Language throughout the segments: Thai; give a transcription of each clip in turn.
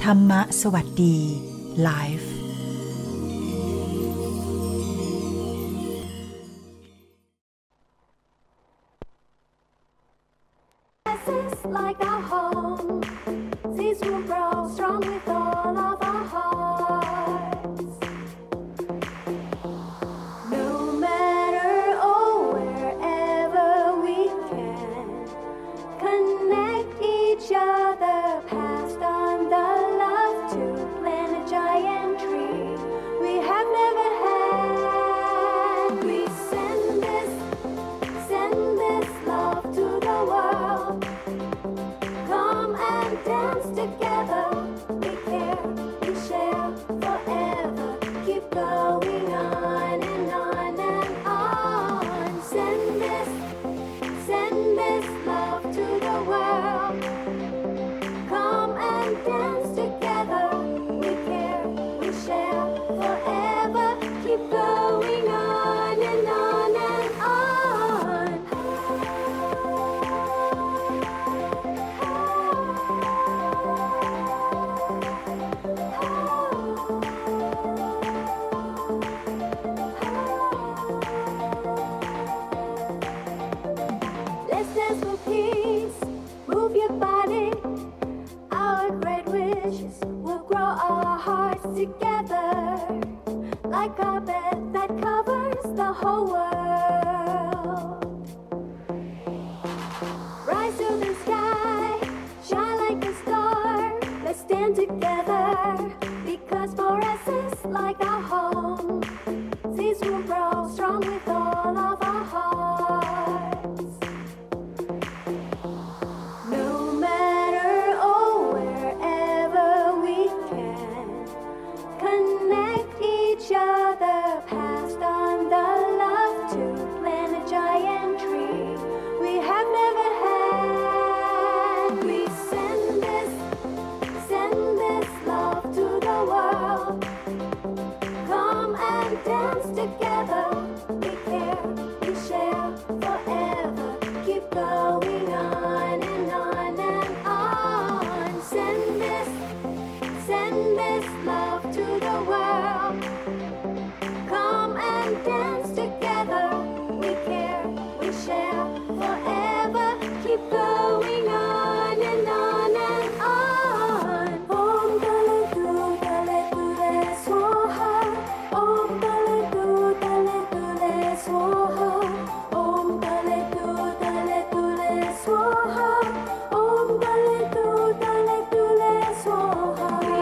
ธรรมะสวัสดีไลฟ์ Like our home, seeds will grow strong with all of our hearts. No matter wherever we can connect each other, passed on the love to plant a giant tree we have never had. We send this love to the world.Dance together, we care, we share forever. Keep going on and on and on. Send this love to the world. Come and dance together, we care, we share forever. Keep going on and on and on.Let's dance for peace, move your body. Our great wishes will grow our hearts together like a carpet that covers the whole world. Rise to the sky, shine like a star. Let's stand together because for us it's like our home. Seeds will grow strong with all of our hearts.No matter wherever we can connect each other, passed on the love to plant a giant tree we have never had. We send this love to the world. Come and dance together. We care, we share forever. Keep going on and on.Send this love to the world. Come and dance together. We care, we share forever. Keep going on and on and on. Om Tale Tu Tale Tule Swaha. Om Tale Tu Tale Tule Swaha. Om Tale Tu Tale Tule Swaha.Om Tale Tu Tale Tule Swaha. We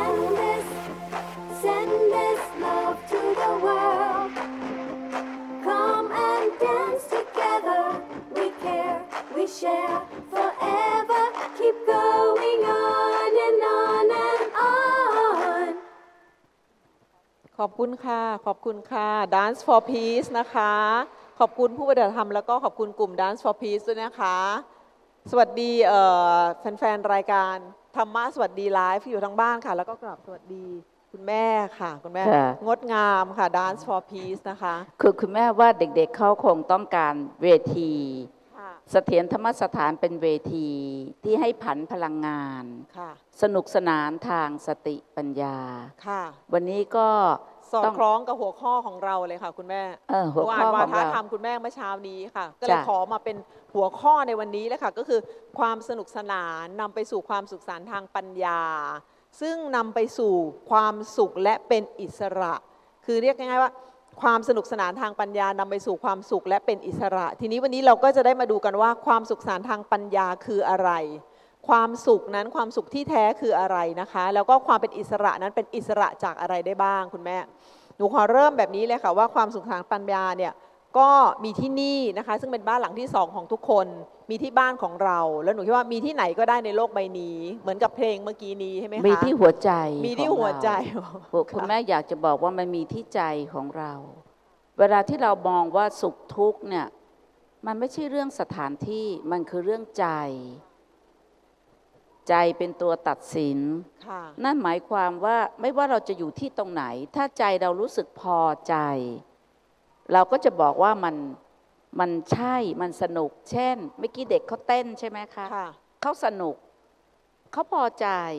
send this love to the world. Come and dance together. We care, we share forever. Keep going on and on and on. ขอบคุณค่ะขอบคุณค่ะ Dance for Peace นะคะขอบคุณผู้ปฏิบัติธรรมแล้วก็ขอบคุณกลุ่ม Dance for Peace ด้วยนะคะสวัสดีแฟนๆรายการธรรมะสวัสดีไลฟ์อยู่ทั้งบ้านค่ะแล้วก็กราบสวัสดีคุณแม่ค่ะคุณแม่งดงามค่ะ Dance for Peace นะคะคือคุณแม่ว่าเด็กๆเขาคงต้องการเวทีเสถียรธรรมสถานเป็นเวทีที่ให้ผันพลังงานสนุกสนานทางสติปัญญาวันนี้ก็สอดคล้องกับหัวข้อของเราเลยค่ะคุณแม่หัวข้อวาทธรรมคุณแม่เมื่อเช้านี้ค่ะก็เลยขอมาเป็นหัวข้อในวันนี้เลยค่ะก็คือความสนุกสนานนำไปสู่ความสุขสันต์ทางปัญญาซึ่งนำไปสู่ความสุขและเป็นอิสระคือเรียกง่ายๆว่าความสนุกสนานทางปัญญานำไปสู่ความสุขและเป็นอิสระทีนี้วันนี้เราก็จะได้มาดูกันว่าความสุขสนานทางปัญญาคืออะไรความสุขนั้นความสุขที่แท้คืออะไรนะคะแล้วก็ความเป็นอิสระนั้นเป็นอิสระจากอะไรได้บ้างคุณแม่หนูขอเริ่มแบบนี้เลยค่ะว่าความสุขทางปัญญาเนี่ยก็มีที่นี่นะคะซึ่งเป็นบ้านหลังที่2ของทุกคนมีที่บ้านของเราแล้วหนูคิดว่ามีที่ไหนก็ได้ในโลกใบนี้เหมือนกับเพลงเมื่อกี้นี้ใช่ไหมคะมีที่หัวใจมีที่หัวใจคุณแม่อยากจะบอกว่ามันมีที่ใจของเราเวลาที่เรามองว่าสุขทุกข์เนี่ยมันไม่ใช่เรื่องสถานที่มันคือเรื่องใจ ใจเป็นตัวตัดสินนั่นหมายความว่าไม่ว่าเราจะอยู่ที่ตรงไหนถ้าใจเรารู้สึกพอใจเราก็จะบอกว่ามันใช่มันสนุกเช่นเมื่อกี้เด็กเขาเต้นใช่ไหมคะเขาสนุกเขาพอใจ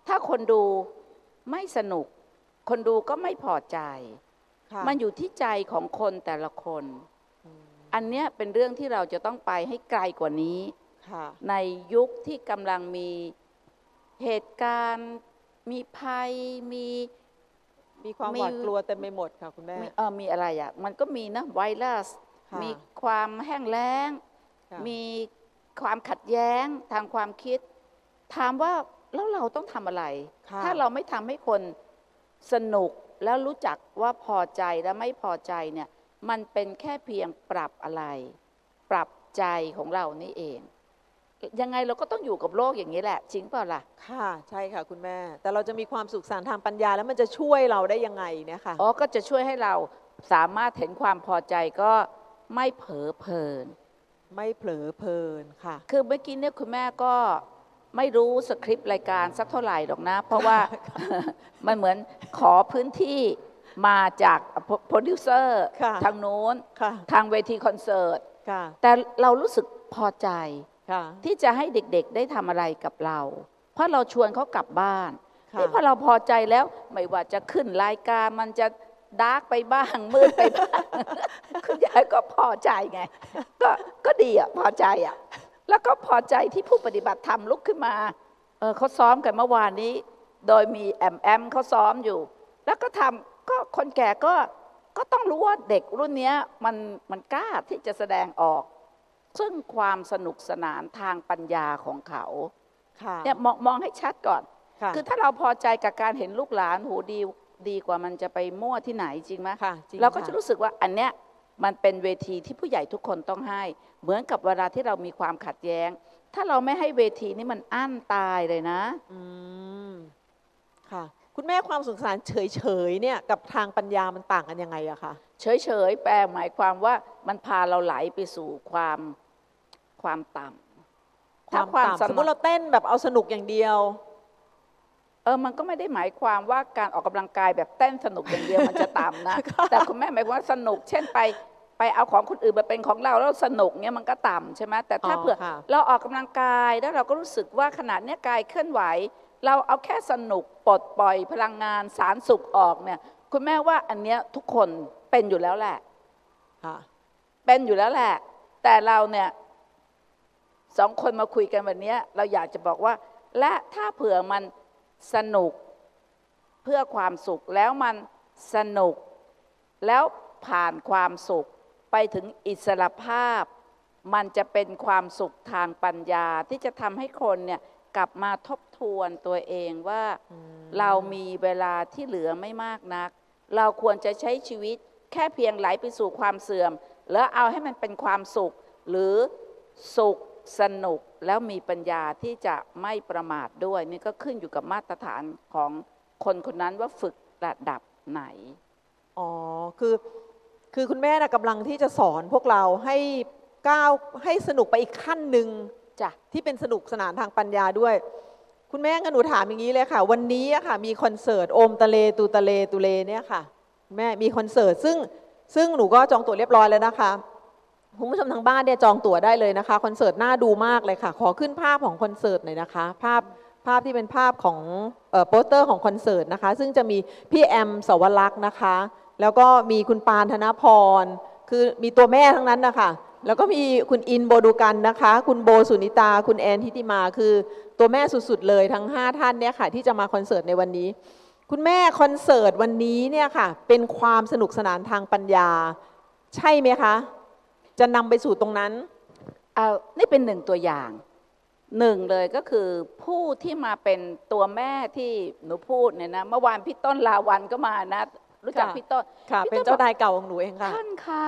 ถ้าคนดูไม่สนุก คนดูก็ไม่พอใจค่ะมันอยู่ที่ใจของคนแต่ละคน อันเนี้ยเป็นเรื่องที่เราจะต้องไปให้ไกลกว่านี้ค่ะในยุคที่กำลังมีเหตุการณ์ มีภัยมีความหวาดกลัวเต็มไปหมดค่ะคุณแม่มีอะไรอ่ะ มันก็มีนะไวรัสค่ะมีความแห้งแล้งค่ะมีความขัดแย้งทางความคิด ถามว่าแล้วเราต้องทำอะไรค่ะถ้าเราไม่ทำให้คนสนุกแล้วรู้จักว่าพอใจและไม่พอใจเนี่ยมันเป็นแค่เพียงปรับอะไร ปรับใจของเรานี่เอง ยังไงเราก็ต้องอยู่กับโลกอย่างนี้แหละจริงเปล่าล่ะค่ะใช่ค่ะคุณแม่ แต่เราจะมีความสุขสันต์ทางปัญญาแล้วมันจะช่วยเราได้ยังไงเนี่ยค่ะอ๋อก็จะช่วยให้เราสามารถเห็นความพอใจก็ไม่เผลอเพลินไม่เผลอเพลินค่ะคือเมื่อกี้เนี่ยคุณแม่ก็ไม่รู้สคริปต์รายการสักเท่าไหร่หรอกนะ เพราะว่า มันเหมือนขอพื้นที่มาจากโปรดิวเซอร์ค่ะทางโน้นค่ะทางเวทีคอนเสิร์ตค่ะแต่เรารู้สึกพอใจค่ะที่จะให้เด็กๆได้ทำอะไรกับเรา เพราะเราชวนเขากลับบ้านค่ะนี่พอเราพอใจแล้วไม่ว่าจะขึ้นรายการมันจะดาร์กไปบ้างมืดไปบ้าง คุณยายก็พอใจไง ก็ดีอ่ะพอใจอ่ะ แล้วก็พอใจที่ผู้ปฏิบัติธรรมลุกขึ้นมาเขาซ้อมกันเมื่อวานนี้ โดยมีแอมเขาซ้อมอยู่ แล้วก็ทำก็คนแก่ก็ต้องรู้ว่าเด็กรุ่นเนี้ยมันกล้าที่จะแสดงออก ซึ่งความสนุกสนานทางปัญญาของเขาค่ะเนี่ยมองให้ชัดก่อนค่ะคือถ้าเราพอใจกับการเห็นลูกหลานหูดีกว่ามันจะไปมั่วที่ไหนจริงไหมค่ะจริงเราก็ค่ะจะรู้สึกว่าอันเนี้ยมันเป็นเวทีที่ผู้ใหญ่ทุกคนต้องให้ เหมือนกับเวลาที่เรามีความขัดแย้ง ถ้าเราไม่ให้เวทีนี้มันอั้นตายเลยนะอืมค่ะ คุณแม่ความสงสารเฉยๆเนี่ยกับทางปัญญามันต่างกันยังไงอะคะเฉยๆแปลหมายความว่ามันพาเราไหลไปสู่ความต่ำถ้าความสมมติเราเต้นแบบเอาสนุกอย่างเดียวมันก็ไม่ได้หมายความว่าการออกกำลังกายแบบเต้นสนุกอย่างเดียว มันจะต่ำนะ แต่คุณแม่หมายความว่าสนุก เช่นไปเอาของคนอื่นมาเป็นของเราแล้วสนุกเนี่ยมันก็ต่ำใช่ไหมแต่ถ้าอ๋อเผื่อค่ะเราออกกำลังกายแล้วเราก็รู้สึกว่าขนาดเนี้ยกายเคลื่อนไหว เราเอาแค่สนุกปลดปล่อยพลังงานสารสุขออกเนี่ยคุณแม่ว่าอันเนี้ยทุกคนเป็นอยู่แล้วแหละค่ะเป็นอยู่แล้วแหละ แต่เราเนี่ยสองคนมาคุยกันวันนี้เราอยากจะบอกว่า และถ้าเผื่อมันสนุกเพื่อความสุขแล้วมันสนุก แล้วผ่านความสุขไปถึงอิสรภาพ มันจะเป็นความสุขทางปัญญาที่จะทำให้คนเนี่ยกลับมาทบทวนตัวเองว่าเรามีเวลาที่เหลือไม่มากนัก เราควรจะใช้ชีวิตแค่เพียงไหลไปสู่ความเสื่อม แล้วเอาให้มันเป็นความสุข หรือสุขสนุกแล้วมีปัญญาที่จะไม่ประมาทด้วยนี่ก็ขึ้นอยู่กับมาตรฐานของคนคนนั้นว่าฝึกระดับไหนอ๋อคือคุณแม่นะกำลังที่จะสอนพวกเราให้ก้าวให้สนุกไปอีกขั้นหนึ่งจ้ะที่เป็นสนุกสนานทางปัญญาด้วย คุณแม่งั้นหนูถามอย่างนี้เลยค่ะ วันนี้อะค่ะมีคอนเสิร์ตโอมตะเลตูตะเลตุเลเนี่ยค่ะคุณแม่มีคอนเสิร์ตซึ่งหนูก็จองตั๋วเรียบร้อยแล้วนะคะคุณผู้ชมทางบ้านเนี่ยจองตั๋วได้เลยนะคะคอนเสิร์ตน่าดูมากเลยค่ะ ขอขึ้นภาพของคอนเสิร์ตหน่อยนะคะภาพที่เป็นภาพของโปสเตอร์ของคอนเสิร์ตนะคะซึ่งจะมีพี่แอมสวรักษ์นะคะ แล้วก็มีคุณปานธนพรคือมีตัวแม่ทั้งนั้นนะคะแล้วก็มีคุณอินโบดูกันนะคะคุณโบสุนิตาคุณแอนทิติมาคือตัวแม่สุดๆเลยทั้ง5ท่านเนี่ยค่ะที่จะมาคอนเสิร์ตในวันนี้คุณแม่คอนเสิร์ตวันนี้เนี่ยค่ะเป็นความสนุกสนานทางปัญญาใช่ไหมคะจะนำไปสู่ตรงนั้นนี่เป็นหนึ่งตัวอย่างหนึ่งเลยก็คือผู้ที่มาเป็นตัวแม่ที่หนูพูดเนี่ยนะเมื่อวานพี่ต้นลาวันก็มานะรู้จักพี่ต้นค่ะเป็นเจ้านายเก่าของหนูเองค่ะท่านคะ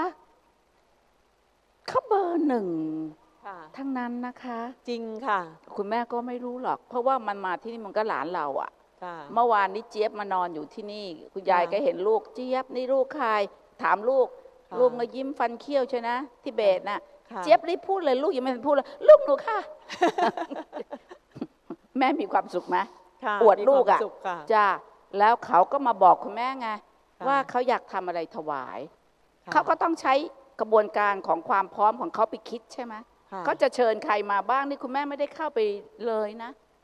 เขาเบอร์หนึ่งค่ะทั้งนั้นนะคะจริงค่ะคุณแม่ก็ไม่รู้หรอก เพราะว่ามันมาที่นี่มันก็หลานเราอะค่ะเมื่อวานนี้เจี๊ยบมานอนอยู่ที่นี่ คุณยายค่ะก็เห็นลูกเจี๊ยบนี่ลูกใครถามลูกค่ะลูกมายิ้มฟันเคี้ยวใช่นะที่เบสน่ะค่ะเจี๊ยบรีบพูดเลยลูกยังไม่ทันพูดเลยลูกหนูค่ะ แม่มีความสุขไหมค่ะอวดลูกมีควาอ่ะมสุขค่ะจ้าแล้วเขาก็มาบอกคุณแม่ไงค่ะว่าเขาอยากทำอะไรถวายค่ะเขาก็ต้องใช้กระบวนการของความพร้อมของเขาไปคิดใช่ไหมค่ะเขาจะเชิญใครมาบ้างนี่คุณแม่ไม่ได้เข้าไปเลยนะ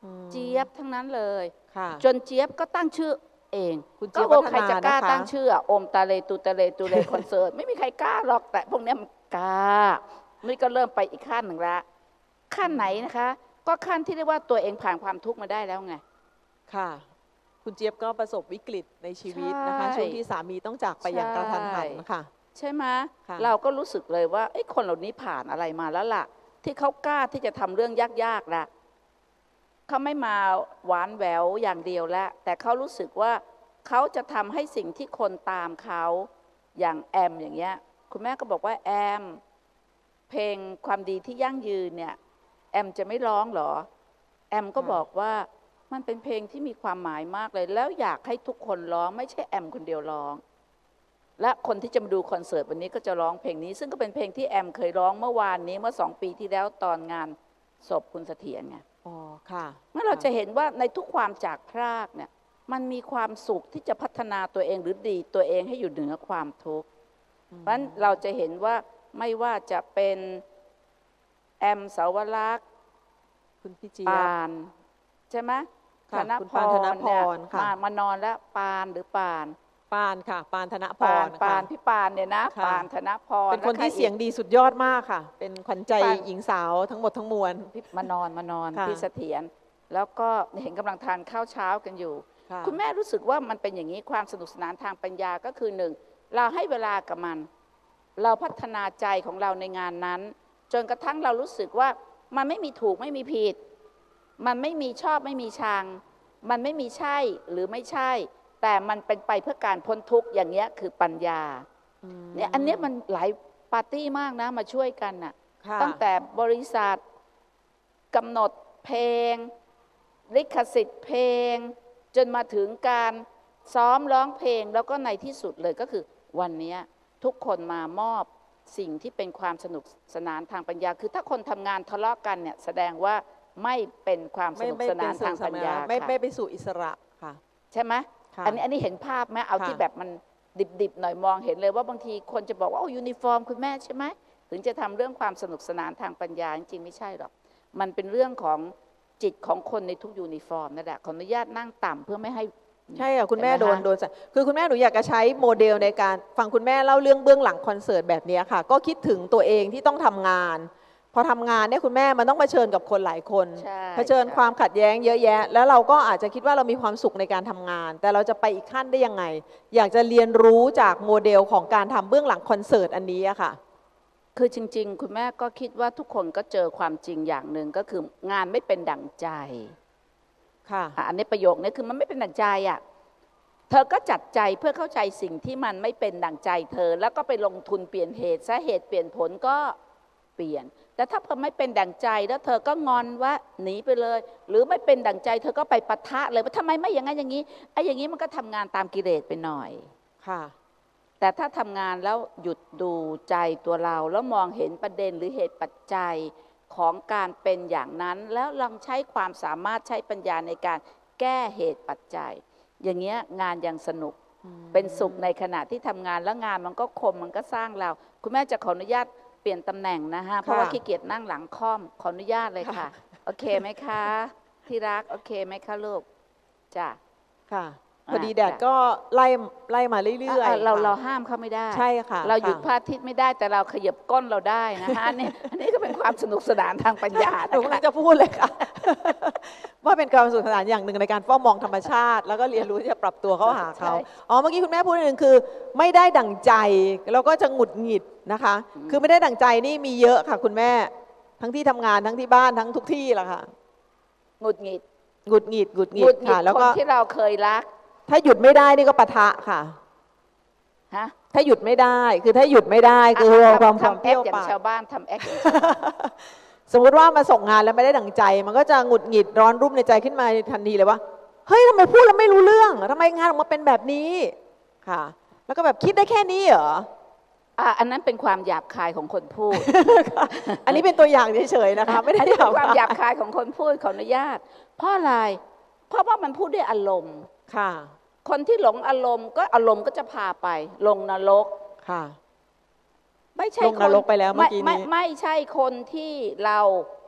เจี๊ยบทั้งนั้นเลยค่ะจนเจี๊ยบก็ตั้งชื่อเองคุณเจี๊ก็ยบโอ้ใครจะกล้าวัฒนานะคะตั้งชื่อโอมตาเลตูตาเลตูเลคอนเสิร์ต ไม่มีใครกล้าหรอกแต่พวกเนี้ยมันกล้านี่ก็เริ่มไปอีกขั้นหนึ่งละขั้นไหนนะคะ ก็ขั้นที่เรียกว่าตัวเองผ่านความทุกข์มาได้แล้วไงค่ะ คุณเจี๊ยบก็ประสบวิกฤตในชีวิตนะคะใช่ช่วงที่สามีต้องจากไปอย่างกระทันหันค่ะใช่ไหมค่ะเราก็รู้สึกเลยว่าคนเหล่านี้ผ่านอะไรมาแล้วล่ะ ที่เขากล้าที่จะทำเรื่องยากๆละเขาไม่มาหวานแหววอย่างเดียวแล้วแต่เขารู้สึกว่าเขาจะทำให้สิ่งที่คนตามเขาอย่างแอมอย่างเงี้ยคุณแม่ก็บอกว่าแอมเพลงความดีที่ยั่งยืนเนี่ยแอมจะไม่ร้องเหรอแอมก็บอกว่ามันเป็นเพลงที่มีความหมายมากเลยแล้วอยากให้ทุกคนร้องไม่ใช่แอมคนเดียวร้องและคนที่จะมาดูคอนเสิร์ตวันนี้ก็จะร้องเพลงนี้ซึ่งก็เป็นเพลงที่แอมเคยร้องเมื่อวานนี้เมื่อ2 ปีที่แล้วตอนงานศพคุณเสถียรไงอ๋อ ค่ะเมื่อเราจะเห็นว่าในทุกความจากพรากเนี่ยมันมีความสุขที่จะพัฒนาตัวเองหรือดีตัวเองให้อยู่เหนือความทุกข์เพราะฉะนั้นเราจะเห็นว่าไม่ว่าจะเป็นแอมสาวรักษ์คุณพี่เจี๊ยบปานใช่ไหมค่ะธนคุณพปานธนรพเนี่ยรค่ะมานอนแล้วปานหรือปานปานค่ะ ปานธนพปานรปาค่ะนพี่ปานเนี่ยนะค่ะปานธนพรเป็นคนแล้วใรที่เสียงอีกดีสุดยอดมากค่ะ เป็นขวัญใจปานหญิงสาวทั้งหมดทั้งมวลมานอนค่ะพี่เสถียรแล้วก็เห็นกำลังทานข้าวเช้ากันอยู่ค่ะคุณแม่รู้สึกว่ามันเป็นอย่างนี้ความสนุกสนานทางปัญญาก็คือหนึ่งเราให้เวลากับมัน เราพัฒนาใจของเราในงานนั้น จนกระทั่งเรารู้สึกว่ามันไม่มีถูกไม่มีผิด มันไม่มีชอบไม่มีชัง มันไม่มีใช่หรือไม่ใช่ แต่มันเป็นไปเพื่อการพ้นทุกข์อย่างเงี้ยคือปัญญาเนี่ยอันเนี้ยมันหลายปาร์ตี้มากนะมาช่วยกันน่ะค่ะตั้งแต่บริษัทกำหนดเพลงลิขสิทธิ์เพลง จนมาถึงการซ้อมร้องเพลงแล้วก็ในที่สุดเลยก็คือวันนี้ทุกคนมามอบสิ่งที่เป็นความสนุกสนานทางปัญญา คือถ้าคนทำงานทะเลาะกันเนี่ยแสดงว่าไม่เป็นความสนุกสนานทางปัญญาไม่ค่ะไปสู่อิสระค่ะใช่ไหมค่ะอันนี้เห็นภาพไหมเอาค่ะที่แบบมันดิบๆหน่อยมองเห็นเลยว่าบางทีคนจะบอกว่าโอ้ยูนิฟอร์มคุณแม่ใช่ไหมถึงจะทำเรื่องความสนุกสนานทางปัญญาจริงๆไม่ใช่หรอกมันเป็นเรื่องของจิตของคนในทุกยูนิฟอร์มนั่นแหละขออนุญาตนั่งต่ำเพื่อไม่ให้ใช่ค่ะคุณแม่เห็นโดไหมนคะโดนสั่งคือคุณแม่หนูอยากจะใช้โมเดลในการฟังคุณแม่เล่าเรื่องเบื้องหลังคอนเสิร์ตแบบนี้ค่ะ ก็คิดถึงตัวเองที่ต้องทำงาน พอทำงานเนี่ยคุณแม่มันต้องเผชิญกับคนหลายคนใช่เผชิญใช่ความขัดแย้งเยอะแยะ แล้วเราก็อาจจะคิดว่าเรามีความสุขในการทำงาน แต่เราจะไปอีกขั้นได้ยังไง อยากจะเรียนรู้จากโมเดลของการทำเบื้องหลังคอนเสิร์ตอันนี้อะค่ะคือจริงๆ คุณแม่ก็คิดว่าทุกคนก็เจอความจริงอย่างหนึ่งก็คืองานไม่เป็นดั่งใจค่ะอันนี้ประโยคนี้คือมันไม่เป็นดั่งใจอ่ะเธอก็จัดใจเพื่อเข้าใจสิ่งที่มันไม่เป็นดั่งใจเธอ แล้วก็ไปลงทุนเปลี่ยนเหตุซะเหตุเปลี่ยนผลก็เปลี่ยน แต่ถ้าเธอไม่เป็นดั่งใจแล้วเธอก็งอนว่าหนีไปเลย หรือไม่เป็นดั่งใจ เธอก็ไปปะทะเลยว่าทำไมไม่อย่างนั้นอย่างนี้ไอ้อย่างนี้มันก็ทำงานตามกิเลสไปหน่อยค่ะแต่ถ้าทำงานแล้วหยุดดูใจตัวเราแล้วมองเห็นประเด็นหรือเหตุปัจจัยของการเป็นอย่างนั้น แล้วลองใช้ความสามารถใช้ปัญญาในการแก้เหตุปัจจัย อย่างเงี้ยงานยังสนุกเป็นสุขในขณะที่ทำงานแล้วงานมันก็คมมันก็สร้างเรา คุณแม่จะขออนุญาตเปลี่ยนตำแหน่งนะฮะเพราะว่าขี้เกียจนั่งหลังค่อมขออนุญาตเลยค่ะ โอเคไหมคะ ที่รักโอเคไหมคะลูกจ้ะค่ะพอดีแดดก็ไล่มาเรื่อยๆเราค่ะเราห้ามเขาไม่ได้ใช่ค่ะเราหยุดค่ะพระอาทิตย์ไม่ได้แต่เราขยับก้นเราได้นะคะนี่อันนี้ก็เป็นความสนุกสนานทางปัญญาหนูนะกำลัคะงจะพูดเลยค่ะ ว่าเป็นความสนุกสนานอย่างหนึ่งในการเฝ้ามองธรรมชาติ แล้วก็เรียนรู้ที่จะปรับตัวเข้าหาเขาอ๋อเมื่อกี้คุณแม่พูดหนึ่งคือ ไม่ได้ดั่งใจแล้วก็จะหงุดหงิดนะคะ คือไม่ได้ดั่งใจนี่มีเยอะค่ะ คุณแม่ทั้งที่ทำงานทั้งที่บ้านทั้งทุกที่แหละค่ะหงุดหงิดหงุดหงิดหงุดหงิหงุดดหงิดค่ะ แล้วคนก็ที่เราเคยรักถ้าหยุดไม่ได้นี่ก็ปะทะค่ะฮะถ้าหยุดไม่ได้คือถ้าหยุดไม่ได้คือความทำเปแอรี้คยวอย่างปากชาวบ้านทำแอคอย่างชาวบ้านสมมติว่ามาส่งงานแล้วไม่ได้ดั่งใจ มันก็จะหงุดหงิดร้อนรุ่มในใจขึ้นมาทันทีเลยว่าเฮ้ยทำไมพูดแล้วไม่รู้เรื่องทำไมงานออกมาเป็นแบบนี้ค่ะ แล้วก็แบบคิดได้แค่นี้เหรออันนั้นเป็นความหยาบคายของคนพูดอันนี้เป็นตัวอย่างเฉยๆนะคะ ไม่ได้อันนี้เป็นความหยาบคายคายของคนพูดขออนุญาตเพราะอะไรเพราะว่ามันพูดด้วยอารมณ์ค่ะคนที่หลงอารมณ์ก็อารมณ์ก็จะพาไปลงนรกค่ะไม่ใช่ลงนรกไปแล้วเมื่อกี้นี้ไม่ใช่คนที่เราไป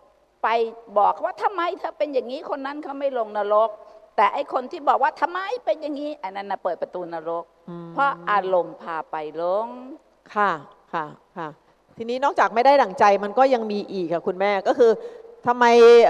ไปบอกว่าทำไมเธอเป็นอย่างนี้คนนั้นเขาไม่ลงนรก แต่ไอ้คนที่บอกว่าทำไมเป็นอย่างนี้อันนั้นนะเปิดประตูนรกเพราะอารมณ์พาไปลงค่ะค่ะทีนี้นอกจากไม่ได้ดั่งใจมันก็ยังมีอีกค่ะคุณแม่ก็คือทำไม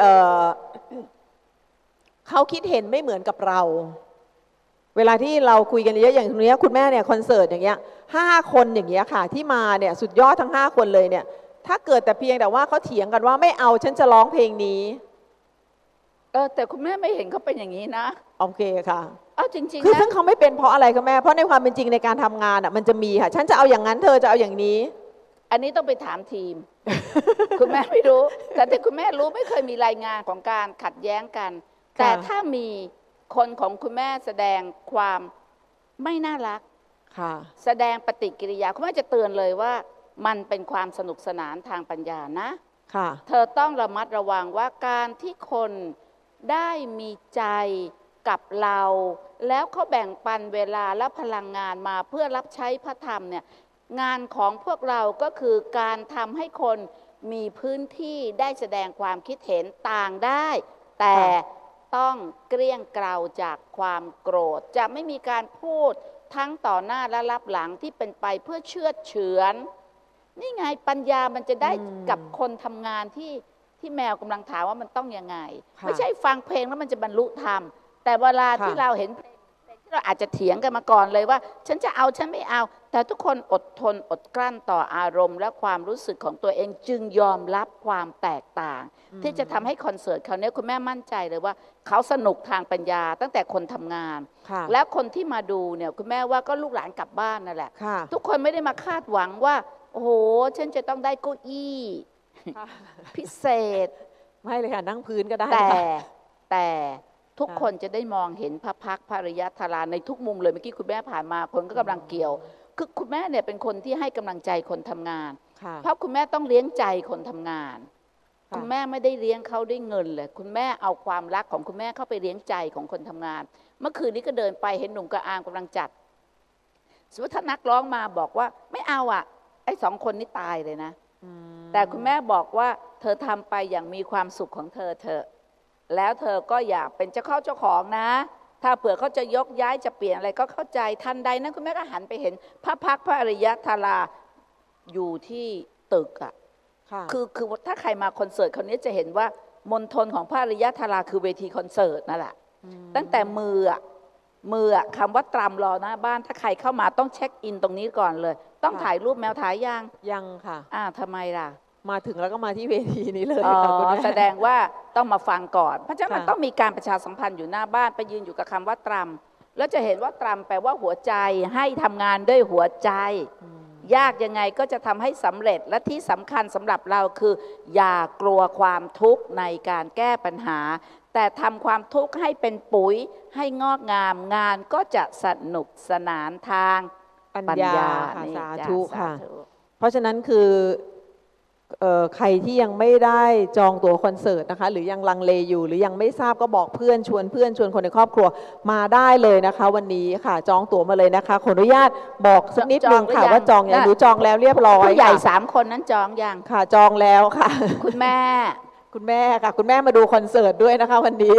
เขาคิดเห็นไม่เหมือนกับเราเวลาที่เราคุยกันเยอะอย่างนี้คุณแม่เนี่ยคอนเสิร์ตอย่างเงี้ย5 คนอย่างเงี้ยค่ะที่มาเนี่ยสุดยอดทั้ง5 คนเลยเนี่ยถ้าเกิดแต่เพียงแต่ว่าเขาเถียงกันว่าไม่เอาฉันจะร้องเพลงนี้แต่คุณแม่ไม่เห็นเขาเป็นอย่างนี้นะโอเคค่ะเอาจริงๆคือซึ่งเขาไม่เป็นเพราะอะไรคะแม่เพราะในความเป็นจริงในการทำงานอ่ะมันจะมีค่ะฉันจะเอาอย่างนั้นเธอจะเอาอย่างนี้อันนี้ต้องไปถามทีม คุณแม่ไม่รู้แต่คุณแม่รู้ไม่เคยมีรายงานของการขัดแย้งกันแต่ถ้ามีคนของคุณแม่แสดงความไม่น่ารักแสดงปฏิกิริยาคุณแม่จะเตือนเลยว่ามันเป็นความสนุกสนานทางปัญญานะเธอต้องระมัดระวังว่าการที่คนได้มีใจกับเราแล้วเขาแบ่งปันเวลาและพลังงานมาเพื่อรับใช้พระธรรมเนี่ยงานของพวกเราก็คือการทำให้คนมีพื้นที่ได้แสดงความคิดเห็นต่างได้แต่ต้องเกลี้ยงเกลาจากความโกรธจะไม่มีการพูดทั้งต่อหน้าและรับหลังที่เป็นไปเพื่อเชือดเฉือนนี่ไงปัญญามันจะได้กับคนทำงานที่แมวกำลังถามว่ามันต้องยังไงไม่ใช่ฟังเพลงแล้วมันจะบรรลุธรรมแต่เวลาที่เราเห็นเพลงที่เราอาจจะเถียงกันมาก่อนเลยว่าฉันจะเอาฉันไม่เอาแต่ทุกคนอดทนอดกลั้นต่ออารมณ์และความรู้สึกของตัวเองจึงยอมรับความแตกต่างที่จะทำให้คอนเสิร์ตคราวนี้คุณแม่มั่นใจเลยว่าเขาสนุกทางปัญญาตั้งแต่คนทำงานแล้วคนที่มาดูเนี่ยคุณแม่ว่าก็ลูกหลานกลับบ้านนั่นแหละทุกคนไม่ได้มาคาดหวังว่าโอ้โหฉันจะต้องได้เก้าอี้พิเศษไม่เลยค่ะนั่งพื้นก็ได้แต่ทุกคนจะได้มองเห็นพระพักตร์พระอริยธาราในทุกมุมเลยเมื่อกี้คุณแม่ผ่านมาคนก็กำลังเกี่ยวคือคุณแม่เนี่ยเป็นคนที่ให้กำลังใจคนทำงานเพราะคุณแม่ต้องเลี้ยงใจคนทำงานคุณแม่ไม่ได้เลี้ยงเขาด้วยเงินเลยคุณแม่เอาความรักของคุณแม่เข้าไปเลี้ยงใจของคนทำงานเมื่อคืนนี้ก็เดินไปเห็นหนุ่มกับอามกำลังจัดสมมติถ้านักร้องมาบอกว่าไม่เอาอ่ะไอ้2 คนนี้ตายเลยนะแต่คุณแม่บอกว่าเธอทำไปอย่างมีความสุขของเธอเถอะแล้วเธอก็อยากเป็นเจ้าของนะถ้าเผื่อเขาจะยกย้ายจะเปลี่ยนอะไรก็เข้าใจทันใดนั้นคุณแม่ก็หันไปเห็นพระพักตร์พระอริยธาราอยู่ที่ตึกอ่ะคือถ้าใครมาคอนเสิร์ตคราวนี้จะเห็นว่ามณฑลของพระอริยธาราคือเวทีคอนเสิร์ตนั่นแหละตั้งแต่มือคำว่าตรำรอหน้าบ้านถ้าใครเข้ามาต้องเช็คอินตรงนี้ก่อนเลยต้องถ่ายรูปแมวถ่ายยังค่ะทำไมล่ะมาถึงแล้วก็มาที่เวทีนี้เลยค่ะคุณแม่แสดงว่าต้องมาฟังก่อนเพราะฉะนั้นมันต้องมีการประชาสัมพันธ์อยู่หน้าบ้านไปยืนอยู่กับคำว่าตรำแล้วจะเห็นว่าตรำแปลว่าหัวใจให้ทำงานด้วยหัวใจยากยังไงก็จะทำให้สำเร็จและที่สำคัญสำหรับเราคืออย่ากลัวความทุกข์ในการแก้ปัญหาแต่ทำความทุกข์ให้เป็นปุ๋ยให้งอกงามงานก็จะสนุกสนานทางปัญญาสาธุค่ะเพราะฉะนั้นคือใครที่ยังไม่ได้จองตั๋วคอนเสิร์ตนะคะหรือยังลังเลอยู่หรือยังไม่ทราบก็บอกเพื่อนชวนคนในครอบครัวมาได้เลยนะคะวันนี้ค่ะจองตั๋วมาเลยนะคะขออนุญาตบอกสักนิดนึงค่ะว่าจองอย่างหนูจองแล้วเรียบร้อยผู้ใหญ่3 คนนั้นจองยังค่ะจองแล้วค่ะคุณแม่ค่ะคุณแม่มาดูคอนเสิร์ตด้วยนะคะวันนี้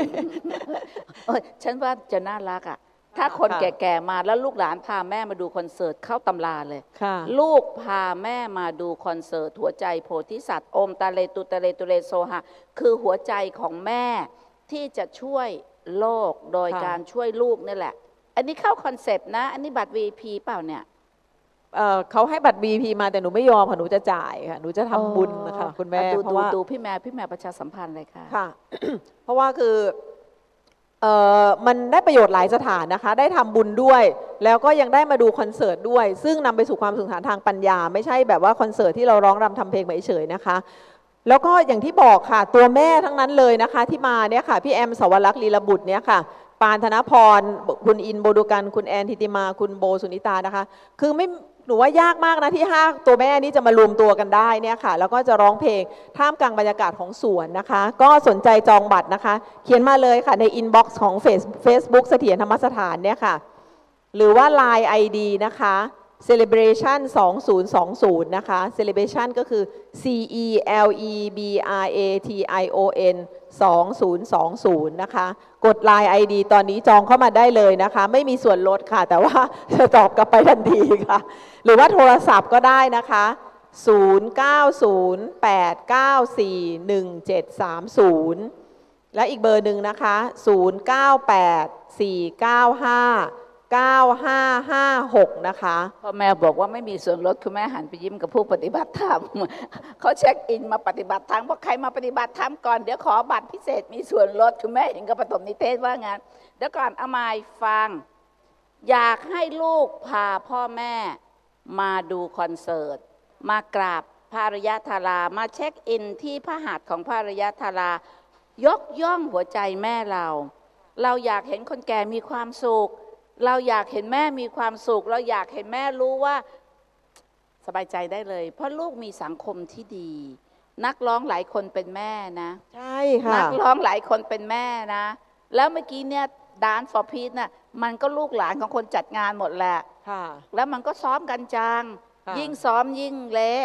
ฉันว่าจะน่ารักอ่ะถ้าคนแก่ๆมาแล้วลูกหลานพาแม่มาดูคอนเสิร์ตเข้าตำราเลยลูกพาแม่มาดูคอนเสิร์ตหัวใจโพธิสัตว์อมตะเลตุตะเลตุเรโซหะคือหัวใจของแม่ที่จะช่วยโลกโดยการช่วยลูกนี่แหละอันนี้เข้าคอนเซปต์นะอันนี้บัตร VIP เปล่าเนี่ยเขาให้บัตร VIP มาแต่หนูไม่ยอมค่ะหนูจะจ่ายค่ะหนูจะทำบุญนะคะคุณแม่เพราะว่าดูพี่แม่ประชาสัมพันธ์เลยค่ะเพราะว่าคือมันได้ประโยชน์หลายสถานนะคะได้ทำบุญด้วยแล้วก็ยังได้มาดูคอนเสิร์ตด้วยซึ่งนำไปสู่ความสนุกสนานทางปัญญาไม่ใช่แบบว่าคอนเสิร์ตที่เราร้องรำทำเพลงเฉยๆนะคะแล้วก็อย่างที่บอกค่ะตัวแม่ทั้งนั้นเลยนะคะที่มาเนี่ยค่ะพี่แอมสวรักษ์ลีลบุตรเนี่ยค่ะปานธนพรคุณอินโบดูกันคุณแอนทิติมาคุณโบสุนิตานะคะคือไม่หนูว่ายากมากนะที่5ตัวแม่นี้จะมารวมตัวกันได้เนี่ยค่ะแล้วก็จะร้องเพลงท่ามกลางบรรยากาศของสวนนะคะก็สนใจจองบัตรนะคะเขียนมาเลยค่ะในอินบ็อกซ์ของ Facebook เสถียรธรรมสถานเนี่ยค่ะหรือว่า Line ID นะคะ Celebration 2020 นะคะ Celebration ก็คือ CELEBRATION 2020 นะคะ กด Line ID ตอนนี้จองเข้ามาได้เลยนะคะ ไม่มีส่วนลดค่ะ แต่ว่าจะตอบกลับไปทันทีค่ะ หรือว่าโทรศัพท์ก็ได้นะคะ 0908941730 และอีกเบอร์หนึ่งนะคะ 0984959556 นะคะพอแม่บอกว่าไม่มีส่วนลดคุณแม่หันไปยิ้มกับผู้ปฏิบัติธรรม เขาเช็คอินมาปฏิบัติธรรมว่าใครมาปฏิบัติธรรมก่อนเดี๋ยวขอบัตรพิเศษมีส่วนลดคุณแม่เห็นกับปฐมนิเทศว่างั้นเดี๋ยวก่อนเอามาฟังอยากให้ลูกพาพ่อแม่มาดูคอนเสิร์ตมากราบพระอริยธารามาเช็คอินที่พระหัตถ์ของพระอริยธารายกย่องหัวใจแม่เราอยากเห็นคนแก่มีความสุขเราอยากเห็นแม่มีความสุขเราอยากเห็นแม่รู้ว่าสบายใจได้เลยเพราะลูกมีสังคมที่ดีนักร้องหลายคนเป็นแม่นะใช่ค่ะนักร้องหลายคนเป็นแม่นะแล้วเมื่อกี้เนี่ยDance for Peace น่ะมันก็ลูกหลานของคนจัดงานหมดแหละแล้วมันก็ซ้อมกันจังยิ่งซ้อมยิ่งเละ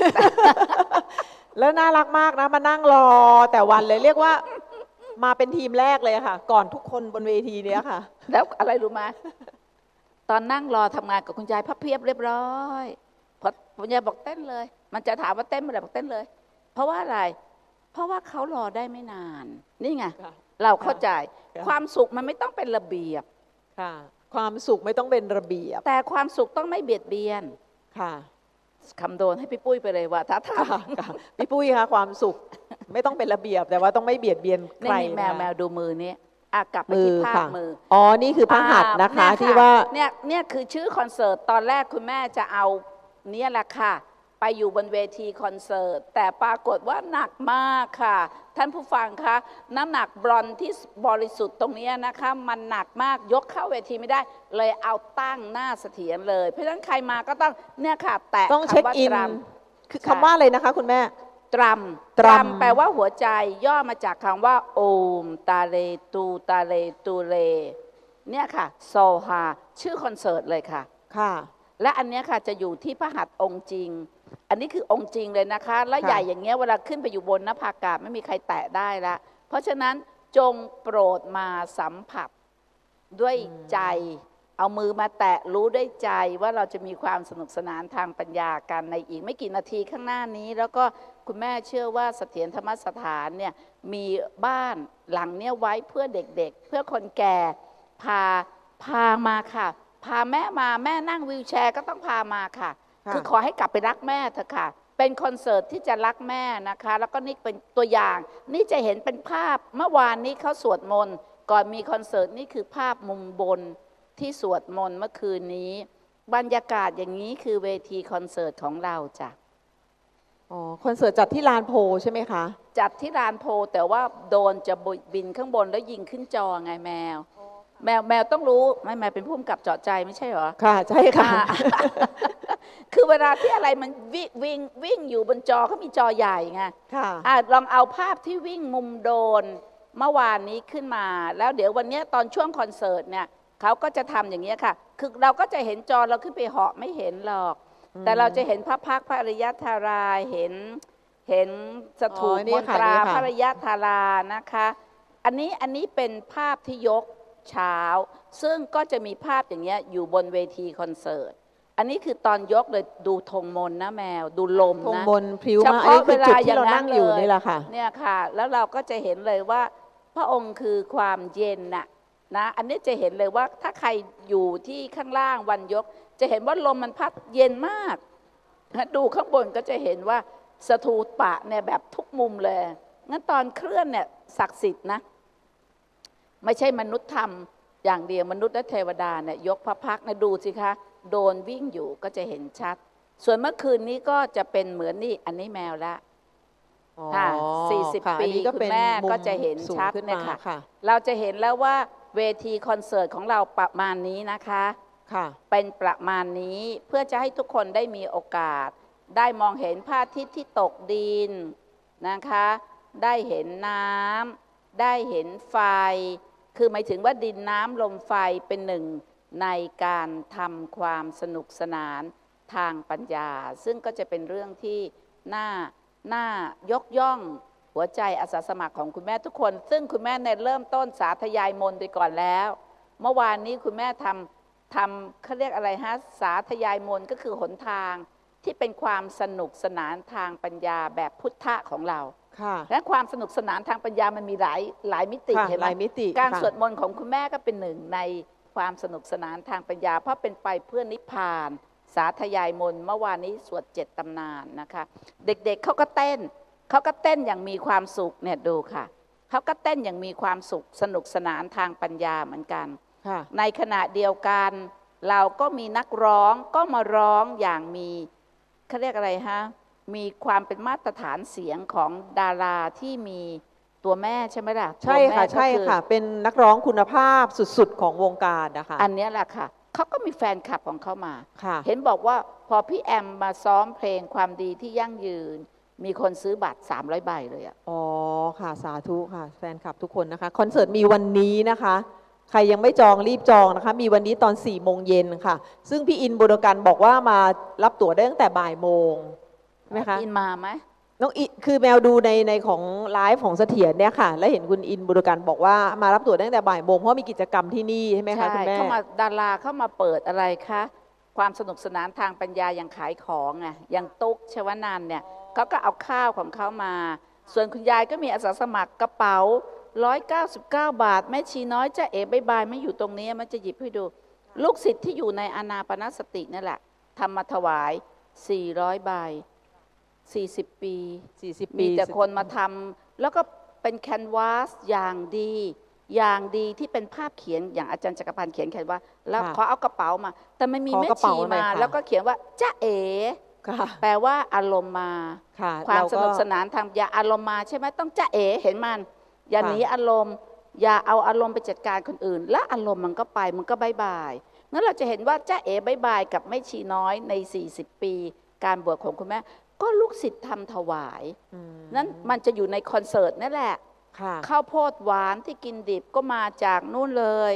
แล้วน่ารักมากนะมานั่งรอแต่วันเลยเรียกว่ามาเป็นทีมแรกเลยค่ะก่อนทุกคนบนเวทีเนี้ยค่ะแล้วอะไรรู้ไหมตอนนั่งรอทำงานกับคุณยายพับเพียบเรียบร้อยพอคุณยายบอกเต้นเลยมันจะถามว่าเต้นเมื่อไหร่บอกเต้นเลยเพราะว่าอะไรเพราะว่าเขารอได้ไม่นานนี่ไงเราเข้าใจความสุขมันไม่ต้องเป็นระเบียบค่ะความสุขไม่ต้องเป็นระเบียบแต่ความสุขต้องไม่เบียดเบียนค่ะคำโดนให้พี่ปุ้ยไปเลยว่าถ้าทำพี่ปุ้ยคะความสุขไม่ต้องเป็นระเบียบแต่ว่าต้องไม่เบียดเบียนใครแมวดูมือนี้กลับไปที่ภาพมืออ๋อนี่คือพระหัตถ์นะคะที่ว่าเนี่ยคือชื่อคอนเสิร์ตตอนแรกคุณแม่จะเอาเนี่ยแหละค่ะไปอยู่บนเวทีคอนเสิร์ตแต่ปรากฏว่าหนักมากค่ะท่านผู้ฟังคะน้ำหนักบรอนที่บริสุทธิ์ตรงนี้นะคะมันหนักมากยกเข้าเวทีไม่ได้เลยเอาตั้งหน้าเสถียรเลยเพราะฉะนั้นใครมาก็ต้องเนี่ยค่ะแตะต้องเช็คอินคือคำว่าอะไรนะคะคุณแม่ตรัมแปลว่าหัวใจย่อมาจากคำว่าโอมตาเลตูเลเนี่ยค่ะโซฮาชื่อคอนเสิร์ตเลยค่ะค่ะและอันนี้ค่ะจะอยู่ที่พระหัตถ์องค์จริงอันนี้คือองค์จริงเลยนะคะและใหญ่อย่างเงี้ยเวลาขึ้นไปอยู่บนนภาอากาศไม่มีใครแตะได้ละเพราะฉะนั้นจงโปรดมาสัมผัสด้วยใจเอามือมาแตะรู้ด้วยใจว่าเราจะมีความสนุกสนานทางปัญญากันในอีกไม่กี่นาทีข้างหน้านี้แล้วก็คุณแม่เชื่อว่าเสถียรธรรมสถานเนี่ยมีบ้านหลังเนี้ยไว้เพื่อเด็กๆเพื่อคนแก่พามาค่ะพาแม่มาแม่นั่งวีลแชร์ก็ต้องพามาค่ะคือขอให้กลับไปรักแม่เถอะค่ะเป็นคอนเสิร์ตที่จะรักแม่นะคะแล้วก็นี่เป็นตัวอย่างนี่จะเห็นเป็นภาพเมื่อวานนี้เขาสวดมนต์ก่อนมีคอนเสิร์ตนี่คือภาพมุมบนที่สวดมนต์เมื่อคืนนี้บรรยากาศอย่างนี้คือเวทีคอนเสิร์ตของเราจ้ะอ๋อคอนเสิร์ตจัดที่ลานโพใช่ไหมคะจัดที่ลานโพแต่ว่าโดนจะบินข้างบนแล้วยิงขึ้นจอไงแมวต้องรู้แม่เป็นผู้กำกับเจาะใจไม่ใช่เหรอค่ะใช่ค่ะคือเวลาที่อะไรมันวิ่งอยู่บนจอเขามีจอใหญ่ไงค่ะลองเอาภาพที่วิ่งมุมโดนเมื่อวานนี้ขึ้นมาแล้วเดี๋ยววันนี้ตอนช่วงคอนเสิร์ตเนี่ยเขาก็จะทำอย่างนี้ค่ะคือเราก็จะเห็นจอเราขึ้นไปเหาะไม่เห็นหรอกแต่เราจะเห็นพระพักตร์พระอริยธาราเห็นสถูปมนตราพระอริยธารานะคะอันนี้เป็นภาพที่ยกเช้าซึ่งก็จะมีภาพอย่างเงี้ยอยู่บนเวทีคอนเสิร์ตอันนี้คือตอนยกเลยดูธงมนนะแมวดูลมนะธงมนพริ้วมากอันนี้คือจุดที่เรานั่งอยู่นี่แหละค่ะเนี่ยค่ะแล้วเราก็จะเห็นเลยว่าพระองค์คือความเย็นน่ะนะอันนี้จะเห็นเลยว่าถ้าใครอยู่ที่ข้างล่างวันยกจะเห็นว่าลมมันพัดเย็นมากดูข้างบนก็จะเห็นว่าสถูปะเนี่ยแบบทุกมุมเลยงั้นตอนเคลื่อนเนี่ยศักดิ์สิทธิ์นะไม่ใช่มนุษย์ทำอย่างเดียวมนุษย์และเทวดาเนี่ยยกพระพักตร์นะดูสิคะโดนวิ่งอยู่ก็จะเห็นชัดส่วนเมื่อคืนนี้ก็จะเป็นเหมือนนี่อันนี้แมวละ40 ปีคุณแม่ก็จะเห็นชัดเนี่ยค่ะเราจะเห็นแล้วว่าเวทีคอนเสิร์ตของเราประมาณนี้นะคะเป็นประมาณนี้เพื่อจะให้ทุกคนได้มีโอกาสได้มองเห็นพระอาทิตย์ที่ตกดินนะคะได้เห็นน้ำได้เห็นไฟคือหมายถึงว่าดินน้ำลมไฟเป็นหนึ่งในการทำความสนุกสนานทางปัญญาซึ่งก็จะเป็นเรื่องที่น่ายกย่องหัวใจอาสาสมัครของคุณแม่ทุกคนซึ่งคุณแม่ในเริ่มต้นสาธยายมนต์ไปก่อนแล้วเมื่อวานนี้คุณแม่ทำเขาเรียกอะไรฮะสาธยายมนต์ก็คือหนทางที่เป็นความสนุกสนานทางปัญญาแบบพุทธะของเราและความสนุกสนานทางปัญญามันมีหลายมิติเห็นไหมการสวดมนต์ของคุณแม่ก็เป็นหนึ่งในความสนุกสนานทางปัญญาเพราะเป็นไปเพื่อนิพพานสาธยายมนต์เมื่อวานนี้สวด7 ตำนานนะคะเด็กๆเขาก็เต้นอย่างมีความสุขเนี่ยดูค่ะเขาก็เต้นอย่างมีความสุขสนุกสนานทางปัญญาเหมือนกันในขณะเดียวกันเราก็มีนักร้องก็มาร้องอย่างมีเขาเรียกอะไรฮะมีความเป็นมาตรฐานเสียงของดาราที่มีตัวแม่ใช่ไหมล่ะใช่ค่ะใช่ค่ะเป็นนักร้องคุณภาพสุดๆของวงการนะคะอันนี้แหละค่ะเขาก็มีแฟนคลับของเขามาเห็นบอกว่าพอพี่แอมมาซ้อมเพลงความดีที่ยั่งยืนมีคนซื้อบัตร300 ใบเลยอ่ะอ๋อค่ะสาธุค่ะแฟนคลับทุกคนนะคะคอนเสิร์ตมีวันนี้นะคะใครยังไม่จองรีบจองนะคะมีวันนี้ตอน4 โมงเย็นค่ะซึ่งพี่อินบุรกันบอกว่ามารับตั๋วได้ตั้งแต่บ่ายโมงใช่ไหมคะอินมาไหมน้องอินคือแมวดูในของไลฟ์ของเสถียรเนี่ยค่ะแล้วเห็นคุณอินบุรกันบอกว่ามารับตั๋วตั้งแต่บ่ายโมงเพราะมีกิจกรรมที่นี่ใช่ไหมคะคุณแม่เข้ามาดาราเข้ามาเปิดอะไรคะความสนุกสนานทางปัญญาอย่างขายของไงอย่างตุ๊กชวนันท์เนี่ยเขาก็เอาข้าวของเขามาส่วนคุณยายก็มีอาสาสมัครกระเป๋า199 บาทแม่ชีน้อยจ้าเอ๋บายบายไม่อยู่ตรงนี้มันจะหยิบให้ดูลูกศิษย์ที่อยู่ในอานาปานสตินั่นแหละทำมาถวาย400 ใบ40 ปีมีแต่คนมาทำแล้วก็เป็นแคนวาสอย่างดีที่เป็นภาพเขียนอย่างอาจารย์จักรพันธ์เขียนว่าแล้วขอเอากระเป๋ามาแต่ไม่มีแม่ชีมาแล้วก็เขียนว่าจ้าเอ๋แปลว่าอารมณ์มาความสนุกสนานทางอย่าอารมณ์มาใช่ไหมต้องจ้าเอ๋เห็นมันอย่าหนีอารมณ์อย่าเอาอารมณ์ไปจัดการคนอื่นและอารมณ์มันก็ไปมันก็บายบายงั้นเราจะเห็นว่าจ้าเอ๋บายบายกับแม่ชีน้อยใน40 ปีการบวชของคุณแม่ก็ลูกศิษย์ทำถวายนั้นมันจะอยู่ในคอนเสิร์ตนั่นแหละข้าวโพดหวานที่กินดิบก็มาจากนู่นเลย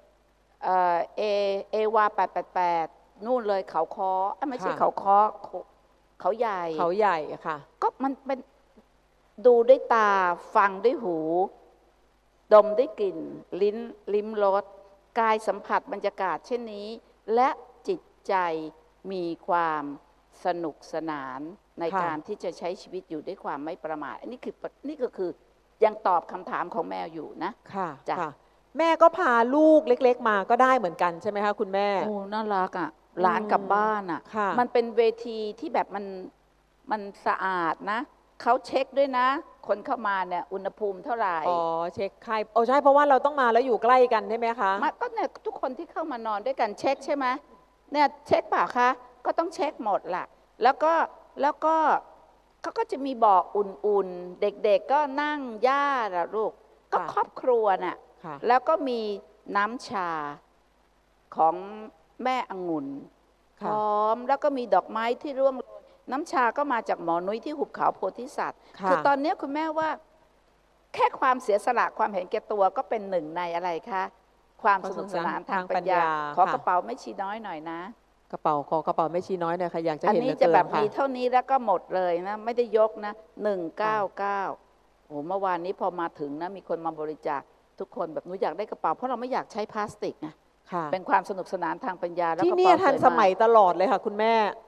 เอวา888นู่นเลยเขาค้อไม่ใช่เขาค้อเขาใหญ่ค่ะก็มันเป็นดูด้วยตาฟังด้วยหูดมด้วยกลิ่นลิ้มรสกายสัมผัสบรรยากาศเช่นนี้และจิตใจมีความสนุกสนานในการที่จะใช้ชีวิตอยู่ด้วยความไม่ประมาทนี่ก็คือยังตอบคำถามของแมวอยู่นะค่ะจ้ะแม่ก็พาลูกเล็กๆมาก็ได้เหมือนกันใช่ไหมคะคุณแม่โอ้น่ารักอ่ะหลานกลับบ้านอ่ะมันเป็นเวทีที่แบบมันสะอาดนะเขาเช็คด้วยนะคนเข้ามาเนี่ยอุณหภูมิเท่าไหร่อ๋อเช็คใครโอ้ใช่เพราะว่าเราต้องมาแล้วอยู่ใกล้กันใช่ไหมคะก็เนี่ยทุกคนที่เข้ามานอนด้วยกันเช็คใช่ไหมเนี่ยเช็คเปล่าคะก็ต้องเช็คหมดล่ะแล้วก็เขาก็จะมีบ่ออุ่นๆเด็กๆก็นั่งหญ้าล่ะลูกก็ครอบครัวน่ะแล้วก็มีน้ำชาของแม่องุ่นพร้อมแล้วก็มีดอกไม้ที่ร่วงน้ำชาก็มาจากหมอนุ้ยที่หุบเขาโพธิสัตว์คือตอนนี้คุณแม่ว่าแค่ความเสียสละความเห็นแก่ตัวก็เป็นหนึ่งในอะไรคะความสนุกสนานทางปัญญาขอกระเป๋าแม่ชีน้อยหน่อยนะกระเป๋าไม่ชีน้อยหน่อยค่ะอยากจะเห็นอันนี้จะแบบมีเท่านี้แล้วก็หมดเลยนะไม่ได้ยกนะ199โอ้เมื่อวานนี้พอมาถึงนะมีคนมาบริจาคทุกคนแบบหนูอยากได้กระเป๋าเพราะเราไม่อยากใช้พลาสติกไงเป็นความสนุกสนานทางปัญญาแล้วที่นี่ทันสมัยตลอดเลยค่ะคุณแม่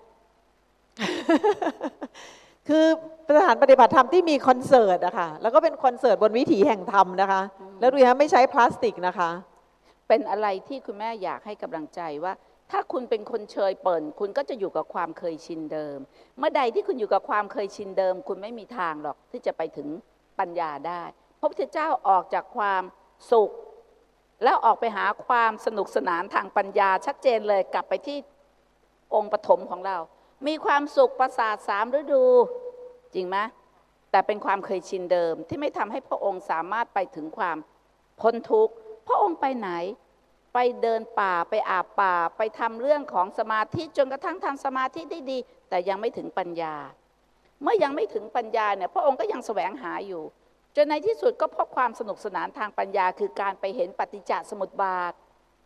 คือสถานปฏิบัติธรรมที่มีคอนเสิร์ตอะค่ะแล้วก็เป็นคอนเสิร์ตบนวิถีแห่งธรรมนะคะแล้วดูฮะไม่ใช้พลาสติกนะคะเป็นอะไรที่คุณแม่อยากให้กำลังใจว่าถ้าคุณเป็นคนเชยเปิ่นคุณก็จะอยู่กับความเคยชินเดิมเมื่อใดที่คุณอยู่กับความเคยชินเดิมคุณไม่มีทางหรอกที่จะไปถึงปัญญาได้พระพุทธเจ้าออกจากความสุขแล้วออกไปหาความสนุกสนานทางปัญญาชัดเจนเลยกลับไปที่องค์ปฐมของเรามีความสุขประสาท3 ฤดูจริงไหมแต่เป็นความเคยชินเดิมที่ไม่ทำให้พระองค์สามารถไปถึงความพ้นทุกข์พระองค์ไปไหนไปเดินป่าไปอาบป่าไปทำเรื่องของสมาธิจนกระทั่งทำสมาธิได้ดีแต่ยังไม่ถึงปัญญาเมื่อยังไม่ถึงปัญญาเนี่ยพระองค์ก็ยังแสวงหาอยู่จนในที่สุดก็พบความสนุกสนานทางปัญญาคือการไปเห็นปฏิจจสมุปบาท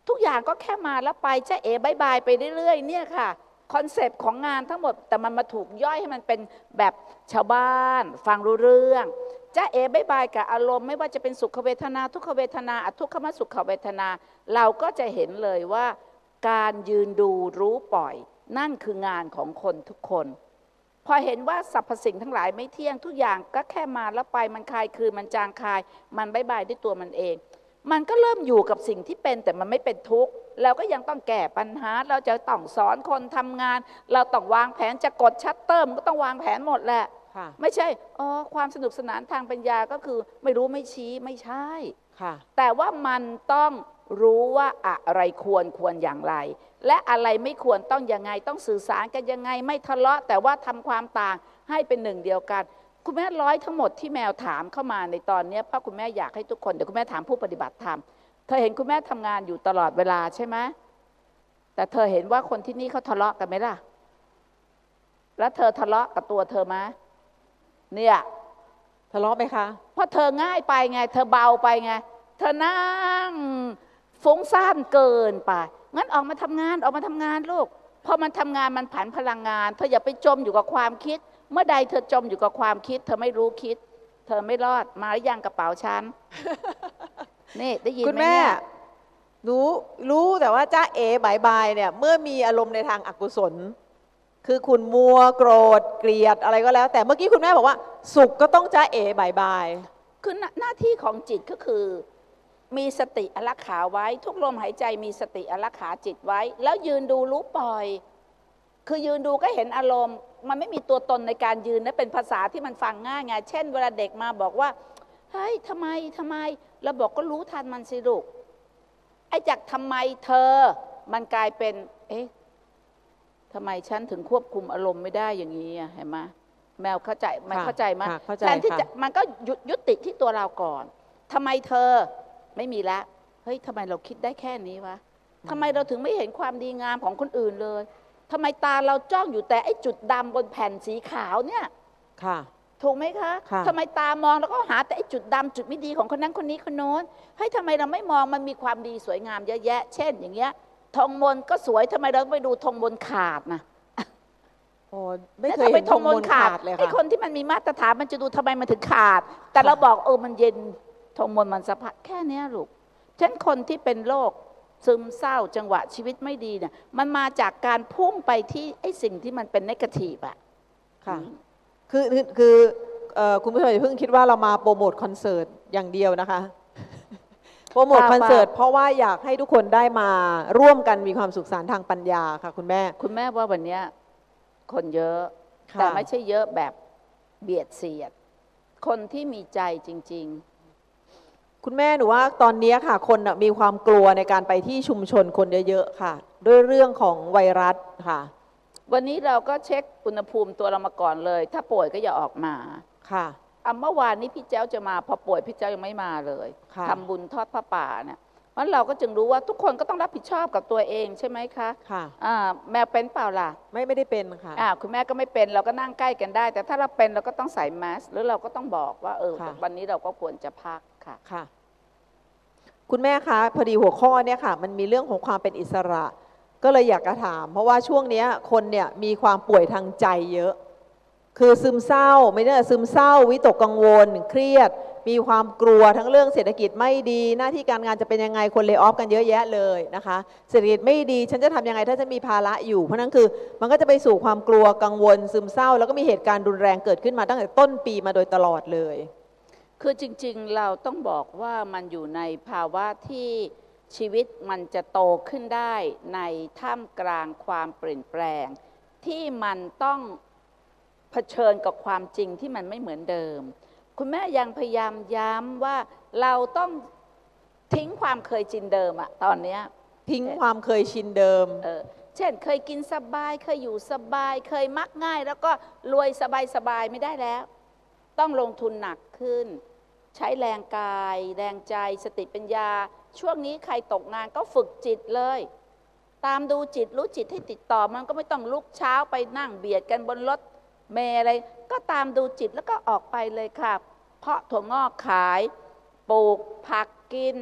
ทุกอย่างก็แค่มาแล้วไปจ้าเอ๋บายบายไปเรื่อยๆเนี่ยค่ะคอนเซปต์ของงานทั้งหมดแต่มันมาถูกย่อยให้มันเป็นแบบชาวบ้านฟังรู้เรื่องจ้าเอ๋บายบายกับอารมณ์ไม่ว่าจะเป็นสุขเวทนาทุกขเวทนาอทุกขมสุขเวทนาเราก็จะเห็นเลยว่าการยืนดูรู้ปล่อยนั่นคืองานของคนทุกคนพอเห็นว่าสรรพสิ่งทั้งหลายไม่เที่ยงทุกอย่างก็แค่มาแล้วไปมันคลายคืนมันจางคายมันบายบายด้วยตัวมันเองมันก็เริ่มอยู่กับสิ่งที่เป็นแต่มันไม่เป็นทุกข์เราก็ยังต้องแก้ปัญหาเราจะต้องสอนคนทำงานเราต้องวางแผนจะกดชัตเตอร์มันก็ต้องวางแผนหมดแหละไม่ใช่ความสนุกสนานทางปัญญาก็คือไม่รู้ไม่ชี้ไม่ใช่แต่ว่ามันต้องรู้ว่าอะไรควรอย่างไรและอะไรไม่ควรต้องยังไงต้องสื่อสารกันยังไงไม่ทะเลาะแต่ว่าทำความต่างให้เป็นหนึ่งเดียวกันคุณแม่ร้อยทั้งหมดที่แมวถามเข้ามาในตอนนี้เพราะคุณแม่อยากให้ทุกคนเดี๋ยวคุณแม่ถามผู้ปฏิบัติธรรมเธอเห็นคุณแม่ทำงานอยู่ตลอดเวลาใช่ไหมแต่เธอเห็นว่าคนที่นี่เขาทะเลาะกันไหมล่ะแล้วเธอทะเลาะกับตัวเธอไหมเนี่ยทะเลาะไหมคะเพราะเธอง่ายไปไงเธอเบาไปไงเธอนั่งฟุ้งซ่านเกินไปงั้นออกมาทำงานลูกพอมันทำงานมันผันพลังงานเธออย่าไปจมอยู่กับความคิดเมื่อใดเธอจมอยู่กับความคิดเธอไม่รู้คิดเธอไม่รอดมาหรือยังกระเป๋าฉัน นี่ได้ยินไหมเนี่ยรู้แต่ว่าจ้าเอ๋บายบายเนี่ยเมื่อมีอารมณ์ในทางอกุศลคือขุ่นมัวโกรธเกลียดอะไรก็แล้วแต่เมื่อกี้คุณแม่บอกว่าสุขก็ต้องจ้าเอ๋บายบายคือหน้าที่ของจิตก็คือมีสติอารักขาไว้ทุกลมหายใจมีสติอารักขาจิตไว้แล้วยืนดูรู้ปล่อยคือยืนดูก็เห็นอารมณ์มันไม่มีตัวตนในการยืนนะเป็นภาษาที่มันฟังง่ายไงเช่นเวลาเด็กมาบอกว่าเฮ้ยทำไมเราบอกก็รู้ทันมันสิลูกไอ้จากทำไมเธอมันกลายเป็นทำไมฉันถึงควบคุมอารมณ์ไม่ได้อย่างนี้เห็นไหมแมวเข้าใจมันเข้าใจไหมแทนที่จะมันก็ยุติที่ตัวเราก่อนทำไมเธอไม่มีละเฮ้ยทำไมเราคิดได้แค่นี้วะทำไมเราถึงไม่เห็นความดีงามของคนอื่นเลยทำไมตาเราจ้องอยู่แต่ไอ้จุดดำบนแผ่นสีขาวเนี่ยถูกไหมคะทำไมตามองแล้วก็หาแต่ไอ้จุดดำจุดไม่ดีของคนนั้นคนนี้คนโน้นเฮ้ยทำไมเราไม่มองมันมีความดีสวยงามเยอะแยะเช่นอย่างเงี้ยธงมนก็สวยทำไมเราไปดูธงมนขาดนะไม่เคยเห็นธงมนขาดเลยค่ะไอ้คนที่มันมีมาตรฐานมันจะดูทำไมมันถึงขาดแต่เราบอกมันเย็นธงมนมันสะพัดแค่นี้ลูกฉะนั้นคนที่เป็นโรคซึมเศร้าจังหวะชีวิตไม่ดีเนี่ยมันมาจากการพุ่งไปที่ไอ้สิ่งที่มันเป็นเนกาทีฟอะค่ะคือคุณผู้ชมอย่าเพิ่งคิดว่าเรามาโปรโมทคอนเสิร์ตอย่างเดียวนะคะโปรโมทคอนเสิร์ตเพราะว่าอยากให้ทุกคนได้มาร่วมกันมีความสุขสันต์ทางปัญญาค่ะคุณแม่ว่าวันนี้คนเยอะแต่ไม่ใช่เยอะแบบเบียดเสียดคนที่มีใจจริงๆคุณแม่หนูว่าตอนนี้ค่ะคนมีความกลัวในการไปที่ชุมชนคนเยอะๆค่ะด้วยเรื่องของไวรัสค่ะวันนี้เราก็เช็คอุณหภูมิตัวเรามาก่อนเลยถ้าป่วยก็อย่าออกมาค่ะเมื่อวานนี้พี่แจ้วจะมาพอป่วยพี่แจ้วยังไม่มาเลยทำบุญทอดผ้าป่าเนี่ยเพราะเราก็จึงรู้ว่าทุกคนก็ต้องรับผิดชอบกับตัวเองใช่ไหมคะค่ะแมวเป็นเปล่าล่ะไม่ได้เป็นค่ะคุณแม่ก็ไม่เป็นเราก็นั่งใกล้กันได้แต่ถ้าเราเป็นเราก็ต้องใส่แมสหรือเราก็ต้องบอกว่าวันนี้เราก็ควรจะพักค่ะค่ะคุณแม่คะพอดีหัวข้อเนี่ยค่ะมันมีเรื่องของความเป็นอิสระก็เลยอยากจะถามเพราะว่าช่วงนี้คนเนี่ยมีความป่วยทางใจเยอะคือซึมเศร้าไม่ได้ซึมเศร้าวิตกกังวลเครียดมีความกลัวทั้งเรื่องเศรษฐกิจไม่ดีหน้าที่การงานจะเป็นยังไงคนเลย์ออฟกันเยอะแยะเลยนะคะเศรษฐกิจไม่ดีฉันจะทำยังไงถ้าจะมีภาระอยู่เพราะนั้นคือมันก็จะไปสู่ความกลัวกังวลซึมเศร้าแล้วก็มีเหตุการณ์รุนแรงเกิดขึ้นมาตั้งแต่ต้นปีมาโดยตลอดเลยคือจริงๆเราต้องบอกว่ามันอยู่ในภาวะที่ชีวิตมันจะโตขึ้นได้ในท่ามกลางความเปลี่ยนแปลงที่มันต้องเผชิญกับความจริงที่มันไม่เหมือนเดิมคุณแม่ยังพยายามย้ำว่าเราต้องทิ้งความเคยชินเดิมอะตอนนี้ทิ้งความเคยชินเดิมเช่นเคยกินสบายเคยอยู่สบายเคยมักง่ายแล้วก็รวยสบายไม่ได้แล้วต้องลงทุนหนักขึ้นใช้แรงกายแรงใจสติปัญญาช่วงนี้ใครตกงานก็ฝึกจิตเลยตามดูจิตรู้จิตให้ติดต่อมันก็ไม่ต้องลุกเช้าไปนั่งเบียดกันบนรถเมล์อะไรก็ตามดูจิตแล้วก็ออกไปเลยค่ะเพาะถั่วงอกขายปลูกผักกิน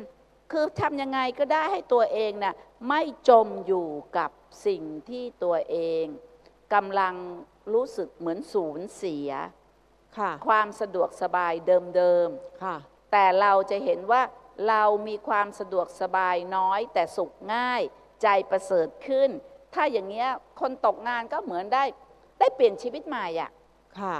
คือทำยังไงก็ได้ให้ตัวเองน่ะไม่จมอยู่กับสิ่งที่ตัวเองกำลังรู้สึกเหมือนสูญเสียความสะดวกสบายเดิมๆแต่เราจะเห็นว่าเรามีความสะดวกสบายน้อยแต่สุขง่ายใจประเสริฐขึ้นถ้าอย่างเงี้ยคนตกงานก็เหมือนได้เปลี่ยนชีวิตใหม่อ่ะค่ะ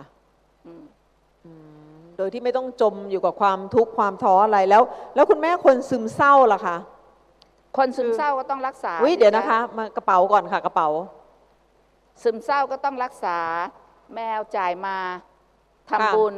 โดยที่ไม่ต้องจมอยู่กับความทุกข์ความท้ออะไรแล้วคุณแม่คนซึมเศร้าล่ะคะคนซึมเศร้าก็ต้องรักษาเดี๋ยวนะคะมากระเป๋าก่อนค่ะกระเป๋าซึมเศร้าก็ต้องรักษาแมวจ่ายมาทำบุญ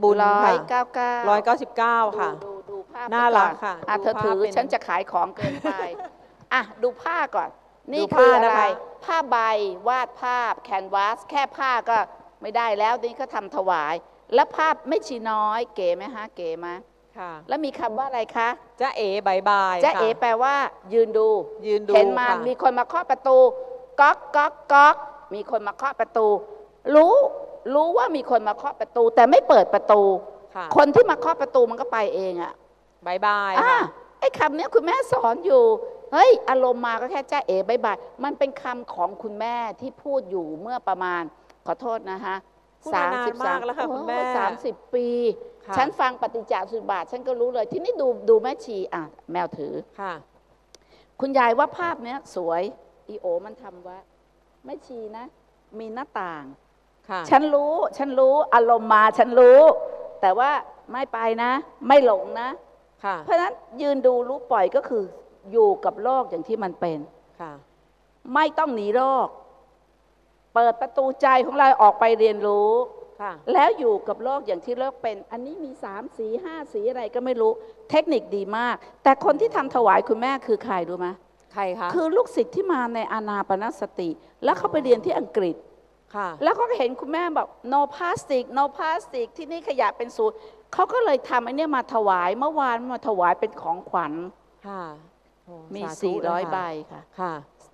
199ค่ะดูภาพน่ารักค่ะเธอถือฉันจะขายของเกินไปดูผ้าก่อนนี่คืออะไรผ้าใบวาดภาพแคนวาสแค่ผ้าก็ไม่ได้แล้วนี่ก็ทำถวายแล้วภาพไม่ชีน้อยเก๋ไหมฮะเก๋ไหมค่ะแล้วมีคำว่าอะไรคะจ๊ะเอ๋บายบายจ๊ะเอ๋แปลว่ายืนดูเห็นมันมีคนมาเคาะประตูก๊อกก๊อกก๊อกมีคนมาเคาะประตูรู้ว่ามีคนมาเคาะประตูแต่ไม่เปิดประตูคนที่มาเคาะประตูมันก็ไปเองอะบายบายไอ้คำนี้คุณแม่สอนอยู่เฮ้ยอารมณ์มาก็แค่จ้าเอ๋บายบายมันเป็นคำของคุณแม่ที่พูดอยู่เมื่อประมาณขอโทษนะคะ 30แล้วค่ะคุณแม่ 30 ปีฉันฟังปฏิจจสมุปบาทฉันก็รู้เลยที่นี่ดูแม่ชีแมวถือค่ะคุณยายว่าภาพเนี้ยสวยอีโอมันทำว่าแม่ชีนะมีหน้าต่างฉันรู้อารมณ์มาฉันรู้แต่ว่าไม่ไปนะไม่หลงนะเพราะฉะนั้นยืนดูรู้ปล่อยก็คืออยู่กับโลกอย่างที่มันเป็นไม่ต้องหนีโลกเปิดประตูใจของเราออกไปเรียนรู้แล้วอยู่กับโลกอย่างที่โลกเป็นอันนี้มี3 สี 5 สีอะไรก็ไม่รู้เทคนิคดีมากแต่คนที่ทำถวายคุณแม่คือใครรู้ไหมใครคะคือลูกศิษย์ที่มาในอานาปานสติแล้วเขาไปเรียนที่อังกฤษแล้วก็เห็นคุณแม่แบบ no plastic no plastic ที่นี่ขยะเป็นศูนย์เขาก็เลยทำไอ้นี่มาถวายเมื่อวานมาถวายเป็นของขวัญมี400 ใบค่ะ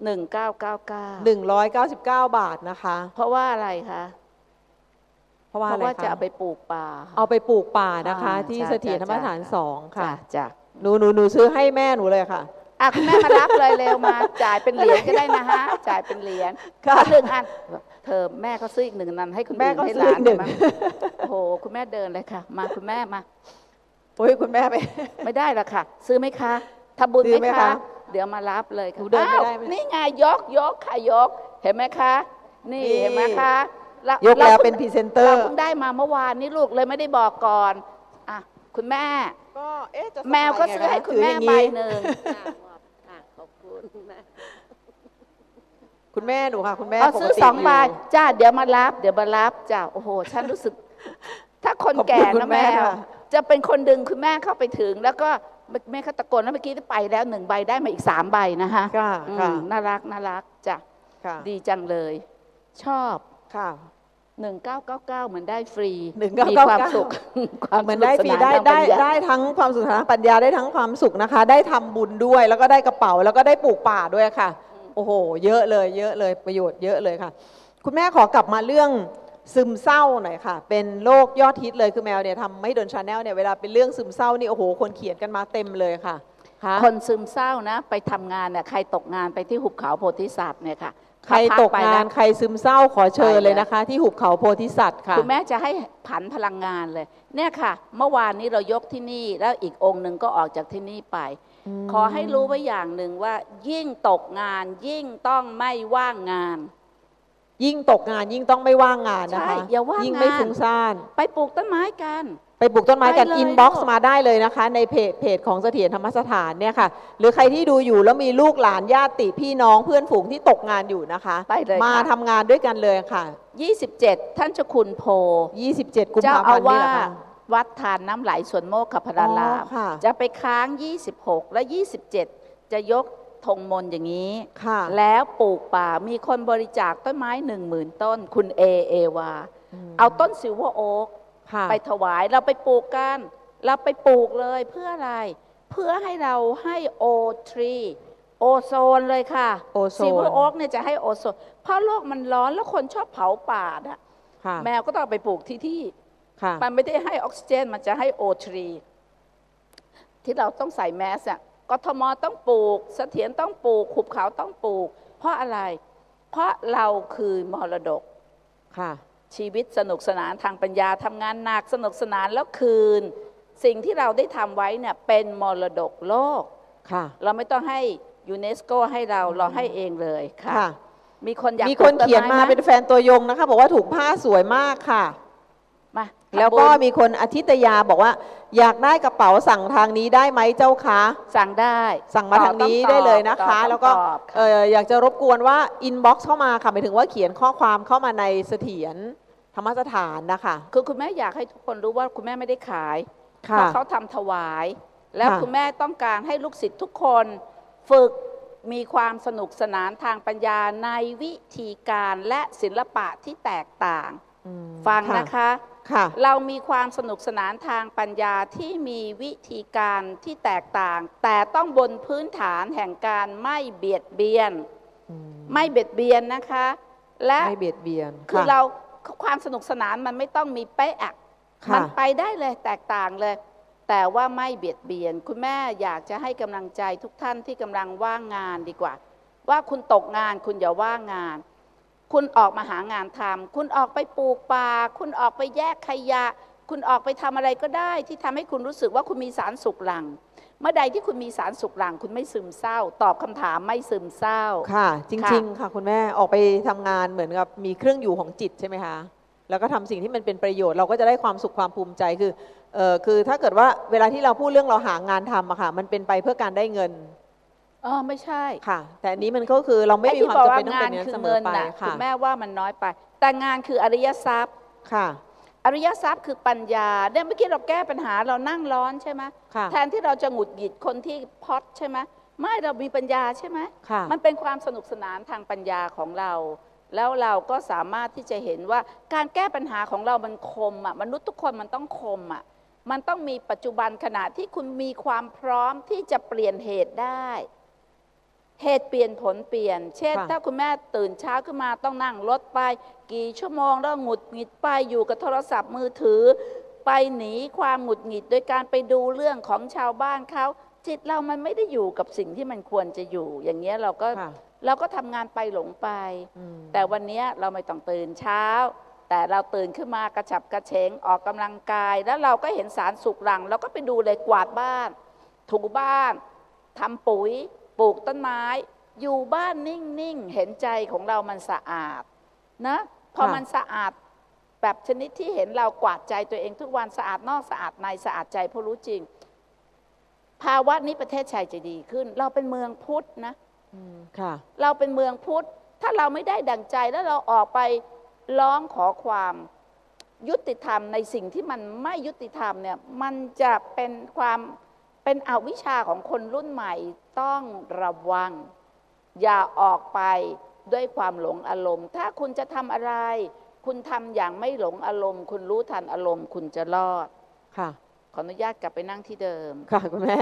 1999 บาทนะคะเพราะว่าอะไรคะเพราะว่าจะเอาไปปลูกป่าเอาไปปลูกป่านะคะที่เสถียรธรรมสถาน2ค่ะหนูซื้อให้แม่หนูเลยค่ะคุณแม่มารับเลยเร็วมาจ่ายเป็นเหรียญก็ได้นะฮะจ่ายเป็นเหรียญ1 อันเธอแม่ก็ซื้ออีก1 อันให้คุณแม่ให้หลานมั้งโอ้โหคุณแม่เดินเลยค่ะมาคุณแม่มาโอ้ยคุณแม่ไม่ได้ละค่ะซื้อไหมคะทำบุญไหมคะเดี๋ยวมารับเลยค่ะนี่ไงยกค่ะยกเห็นไหมคะนี่เห็นไหมคะยกแล้วเป็นพรีเซนเตอร์เราเพิ่งได้มาเมื่อวานนี้ลูกเลยไม่ได้บอกก่อนคุณแม่ก็แมวก็ซื้อให้คุณแม่ใบ 1ขอบคุณนะคุณแม่หนูค่ะคุณแม่ซื้อ2 ใบจ้าเดี๋ยวมารับจ้าโอ้โหฉันรู้สึกถ้าคนแก่นะแม่จะเป็นคนดึงคุณแม่เข้าไปถึงแล้วก็แม่เขาตะโกนแล้วเมื่อกี้ไปแล้ว1 ใบได้มาอีก3 ใบนะคะน่ารักจ้ะดีจังเลยชอบค่ะ 1999เหมือนได้ฟรีมีความสุขเหมือนได้ฟรีได้ทั้งความสุขทางปัญญาได้ทั้งความสุขนะคะได้ทำบุญด้วยแล้วก็ได้กระเป๋าแล้วก็ได้ปลูกป่าด้วยค่ะโอ้โหเยอะเลยประโยชน์เยอะเลยค่ะคุณแม่ขอกลับมาเรื่องซึมเศร้าหน่อยค่ะเป็นโรคยอดฮิตเลยคือแมวเนี่ยทำไม่โดนชาแนลเนี่ยเวลาเป็นเรื่องซึมเศร้านี่โอ้โหคนเขียนกันมาเต็มเลยค่ะคนซึมเศร้านะไปทำงานเนี่ยใครตกงานไปที่หุบเขาโพธิสัตว์เนี่ยค่ะใครตกงานใครซึมเศร้าขอเชิญเลยนะคะที่หุบเขาโพธิสัตว์ค่ะคุณแม่จะให้ผันพลังงานเลยเนี่ยค่ะเมื่อวานนี้เรายกที่นี่แล้วอีกองค์หนึ่งก็ออกจากที่นี่ไปขอให้รู้ไว้อย่างหนึ่งว่ายิ่งตกงานยิ่งต้องไม่ว่างงานยิ่งตกงานยิ่งต้องไม่ว่างงานนะคะอย่าว่างงานยิ่งไม่ฟุ้งซ่านไปปลูกต้นไม้กันไปปลูกต้นไม้กันอินบ็อกซ์มาได้เลยนะคะในเพจของเสถียรธรรมสถานเนี่ยค่ะหรือใครที่ดูอยู่แล้วมีลูกหลานญาติพี่น้องเพื่อนฝูงที่ตกงานอยู่นะคะมาทำงานด้วยกันเลยค่ะ 27ท่านเจ้าคุณโพ 27 กุมภาพันธ์นี่แหละค่ะวัดทานน้ำไหลสวนโมกขพรารามจะไปค้าง26และ27จะยกธงมนอย่างนี้แล้วปลูกป่ามีคนบริจาคต้นไม้ 10,000 ต้นคุณเอวาเอาต้นซิลเวอร์โอ๊กไปถวายเราไปปลูกกันเราไปปลูกเลยเพื่ออะไรเพื่อให้เราให้O3โอโซนเลยค่ะซิลเวอร์โอ๊กเนี่ยจะให้โอโซนเพราะโลกมันร้อนแล้วคนชอบเผาป่าอะแมวก็ต้องไปปลูกที่มันไม่ได้ให้ออกซิเจนมันจะให้O3ที่เราต้องใส่แมสอะกทมต้องปลูกเสถียรต้องปลูกหุบเขาต้องปลูกเพราะอะไรเพราะเราคือมรดกค่ะชีวิตสนุกสนานทางปัญญาทำงานหนักสนุกสนานแล้วคืนสิ่งที่เราได้ทำไว้เนี่ยเป็นมรดกโลกค่ะเราไม่ต้องให้ยูเนสโกให้เราให้เองเลยค่ะมีคนเขียนมาเป็นแฟนตัวยงนะคะบอกว่าถูกผ้าสวยมากค่ะมาแล้วก็มีคนอาทิตยาบอกว่าอยากได้กระเป๋าสั่งทางนี้ได้ไหมเจ้าคะสั่งได้สั่งมาทางนี้ได้เลยนะคะแล้วก็อยากจะรบกวนว่าอินบ็อกซ์เข้ามาค่ะหมายถึงว่าเขียนข้อความเข้ามาในเสถียรธรรมสถานนะคะคือคุณแม่อยากให้ทุกคนรู้ว่าคุณแม่ไม่ได้ขายเพราะเขาทำถวายแล้วคุณแม่ต้องการให้ลูกศิษย์ทุกคนฝึกมีความสนุกสนานทางปัญญาในวิธีการและศิลปะที่แตกต่างฟังนะคะเรามีความสนุกสนานทางปัญญาที่มีวิธีการที่แตกต่างแต่ต้องบนพื้นฐานแห่งการไม่เบียดเบียนไม่เบียดเบียนนะคะและไม่เบียดเบียนคือเราความสนุกสนานมันไม่ต้องมีเป๊ะมันไปได้เลยแตกต่างเลยแต่ว่าไม่เบียดเบียนคุณแม่อยากจะให้กำลังใจทุกท่านที่กำลังว่างงานดีกว่าว่าคุณตกงานคุณอย่าว่างงานคุณออกมาหางานทำคุณออกไปปลูกป่าคุณออกไปแยกขยะคุณออกไปทำอะไรก็ได้ที่ทำให้คุณรู้สึกว่าคุณมีสารสุขหลั่งเมื่อใดที่คุณมีสารสุขหลั่งคุณไม่ซึมเศร้าตอบคำถามไม่ซึมเศร้าค่ะจริงๆค่ะคุณแม่ออกไปทำงานเหมือนกับมีเครื่องอยู่ของจิตใช่ไหมคะแล้วก็ทำสิ่งที่มันเป็นประโยชน์เราก็จะได้ความสุขความภูมิใจคือถ้าเกิดว่าเวลาที่เราพูดเรื่องเราหางานทำอะค่ะมันเป็นไปเพื่อการได้เงินไม่ใช่ค่ะแต่อันนี้มันก็คือเราไม่มีความจำเป็นต้องเป็นเงินเสมอไปค่ะคุณแม่ว่ามันน้อยไปแต่งานคืออริยทรัพย์ค่ะอริยทรัพย์คือปัญญาเนี่ยเมื่อกี้เราแก้ปัญหาเรานั่งร้อนใช่ไหมแทนที่เราจะหงุดหงิดคนที่พอดใช่ไหมไม่เรามีปัญญาใช่ไหมมันเป็นความสนุกสนานทางปัญญาของเราแล้วเราก็สามารถที่จะเห็นว่าการแก้ปัญหาของเรามันคมอ่ะมนุษย์ทุกคนมันต้องคมอ่ะมันต้องมีปัจจุบันขณะที่คุณมีความพร้อมที่จะเปลี่ยนเหตุได้เหตุเปลี่ยนผลเปลี่ยนเช่นถ้าคุณแม่ตื่นเช้าขึ้นมาต้องนั่งรถไปกี่ชั่วโมงแล้วหงุดหงิดไปอยู่กับโทรศัพท์มือถือไปหนีความหงุดหงิดโดยการไปดูเรื่องของชาวบ้านเขาจิตเรามันไม่ได้อยู่กับสิ่งที่มันควรจะอยู่อย่างเงี้ยเราก็ทำงานไปหลงไปแต่วันนี้เราไม่ต้องตื่นเช้าแต่เราตื่นขึ้นมากระฉับกระเฉงออกกำลังกายแล้วเราก็เห็นสารสุขหลั่งเราก็ไปดูเลยกวาดบ้านถูบ้านทำปุ๋ยปลูกต้นไม้อยู่บ้านนิ่งๆเห็นใจของเรามันสะอาดนะพอมันสะอาดแบบชนิดที่เห็นเรากวาดใจตัวเองทุกวันสะอาดนอกสะอาดในสะอาดใจเพราะรู้จริงภาวะนี้ประเทศไทยจะดีขึ้นเราเป็นเมืองพุทธนะเราเป็นเมืองพุทธถ้าเราไม่ได้ดั่งใจแล้วเราออกไปร้องขอความยุติธรรมในสิ่งที่มันไม่ยุติธรรมเนี่ยมันจะเป็นอวิชชาของคนรุ่นใหม่ต้องระวังอย่าออกไปด้วยความหลงอารมณ์ถ้าคุณจะทำอะไรคุณทำอย่างไม่หลงอารมณ์คุณรู้ทันอารมณ์คุณจะรอดค่ะขออนุญาตกลับไปนั่งที่เดิมค่ะคุณแม่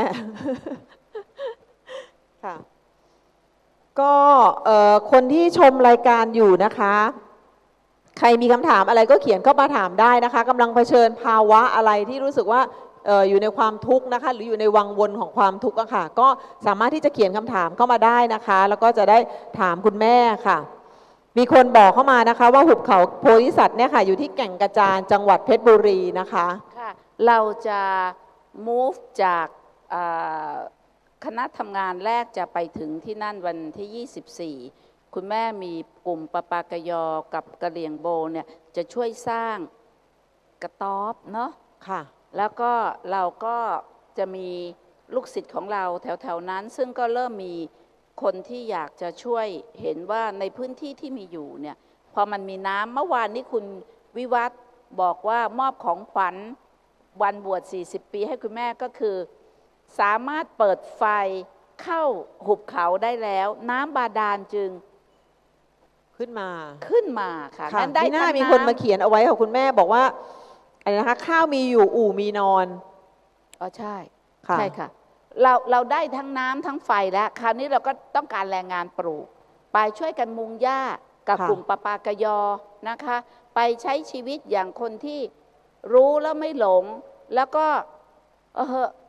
ค่ะก็คนที่ชมรายการอยู่นะคะใครมีคำถามอะไรก็เขียนเข้ามาถามได้นะคะกำลังเผชิญภาวะอะไรที่รู้สึกว่าอยู่ในความทุกข์นะคะหรืออยู่ในวังวนของความทุกข์อะค่ะก็สามารถที่จะเขียนคำถามเข้ามาได้นะคะแล้วก็จะได้ถามคุณแม่ค่ะมีคนบอกเข้ามานะคะว่าหุบเขาโพธิสัตว์เนี่ยค่ะอยู่ที่แก่งกระจานจังหวัดเพชรบุรีนะคะค่ะเราจะ move จากคณะทำงานแรกจะไปถึงที่นั่นวันที่24คุณแม่มีกลุ่มปะปากยอกับกะเหรี่ยงโบเนี่ยจะช่วยสร้างกระต๊อบเนาะค่ะแล้วก็เราก็จะมีลูกศิษย์ของเราแถวๆนั้นซึ่งก็เริ่มมีคนที่อยากจะช่วยเห็นว่าในพื้นที่ที่มีอยู่เนี่ยพอมันมีน้ำเมื่อวานนี้คุณวิวัฒน์บอกว่ามอบของขวัญวันบวช40 ปีให้คุณแม่ก็คือสามารถเปิดไฟเข้าหุบเขาได้แล้วน้ำบาดาลจึงขึ้นมาค่ะงั้นได้หน้ามีคนมาเขียนเอาไว้ค่ะคุณแม่บอกว่าอะไรนะคะข้าวมีอยู่อู่มีนอนใช่ใช่ค่ะเราได้ทั้งน้ำทั้งไฟแล้วคราวนี้เราก็ต้องการแรงงานปลูกไปช่วยกันมุงหญ้ากับกลุ่มปะปากยอนะคะไปใช้ชีวิตอย่างคนที่รู้แล้วไม่หลงแล้วก็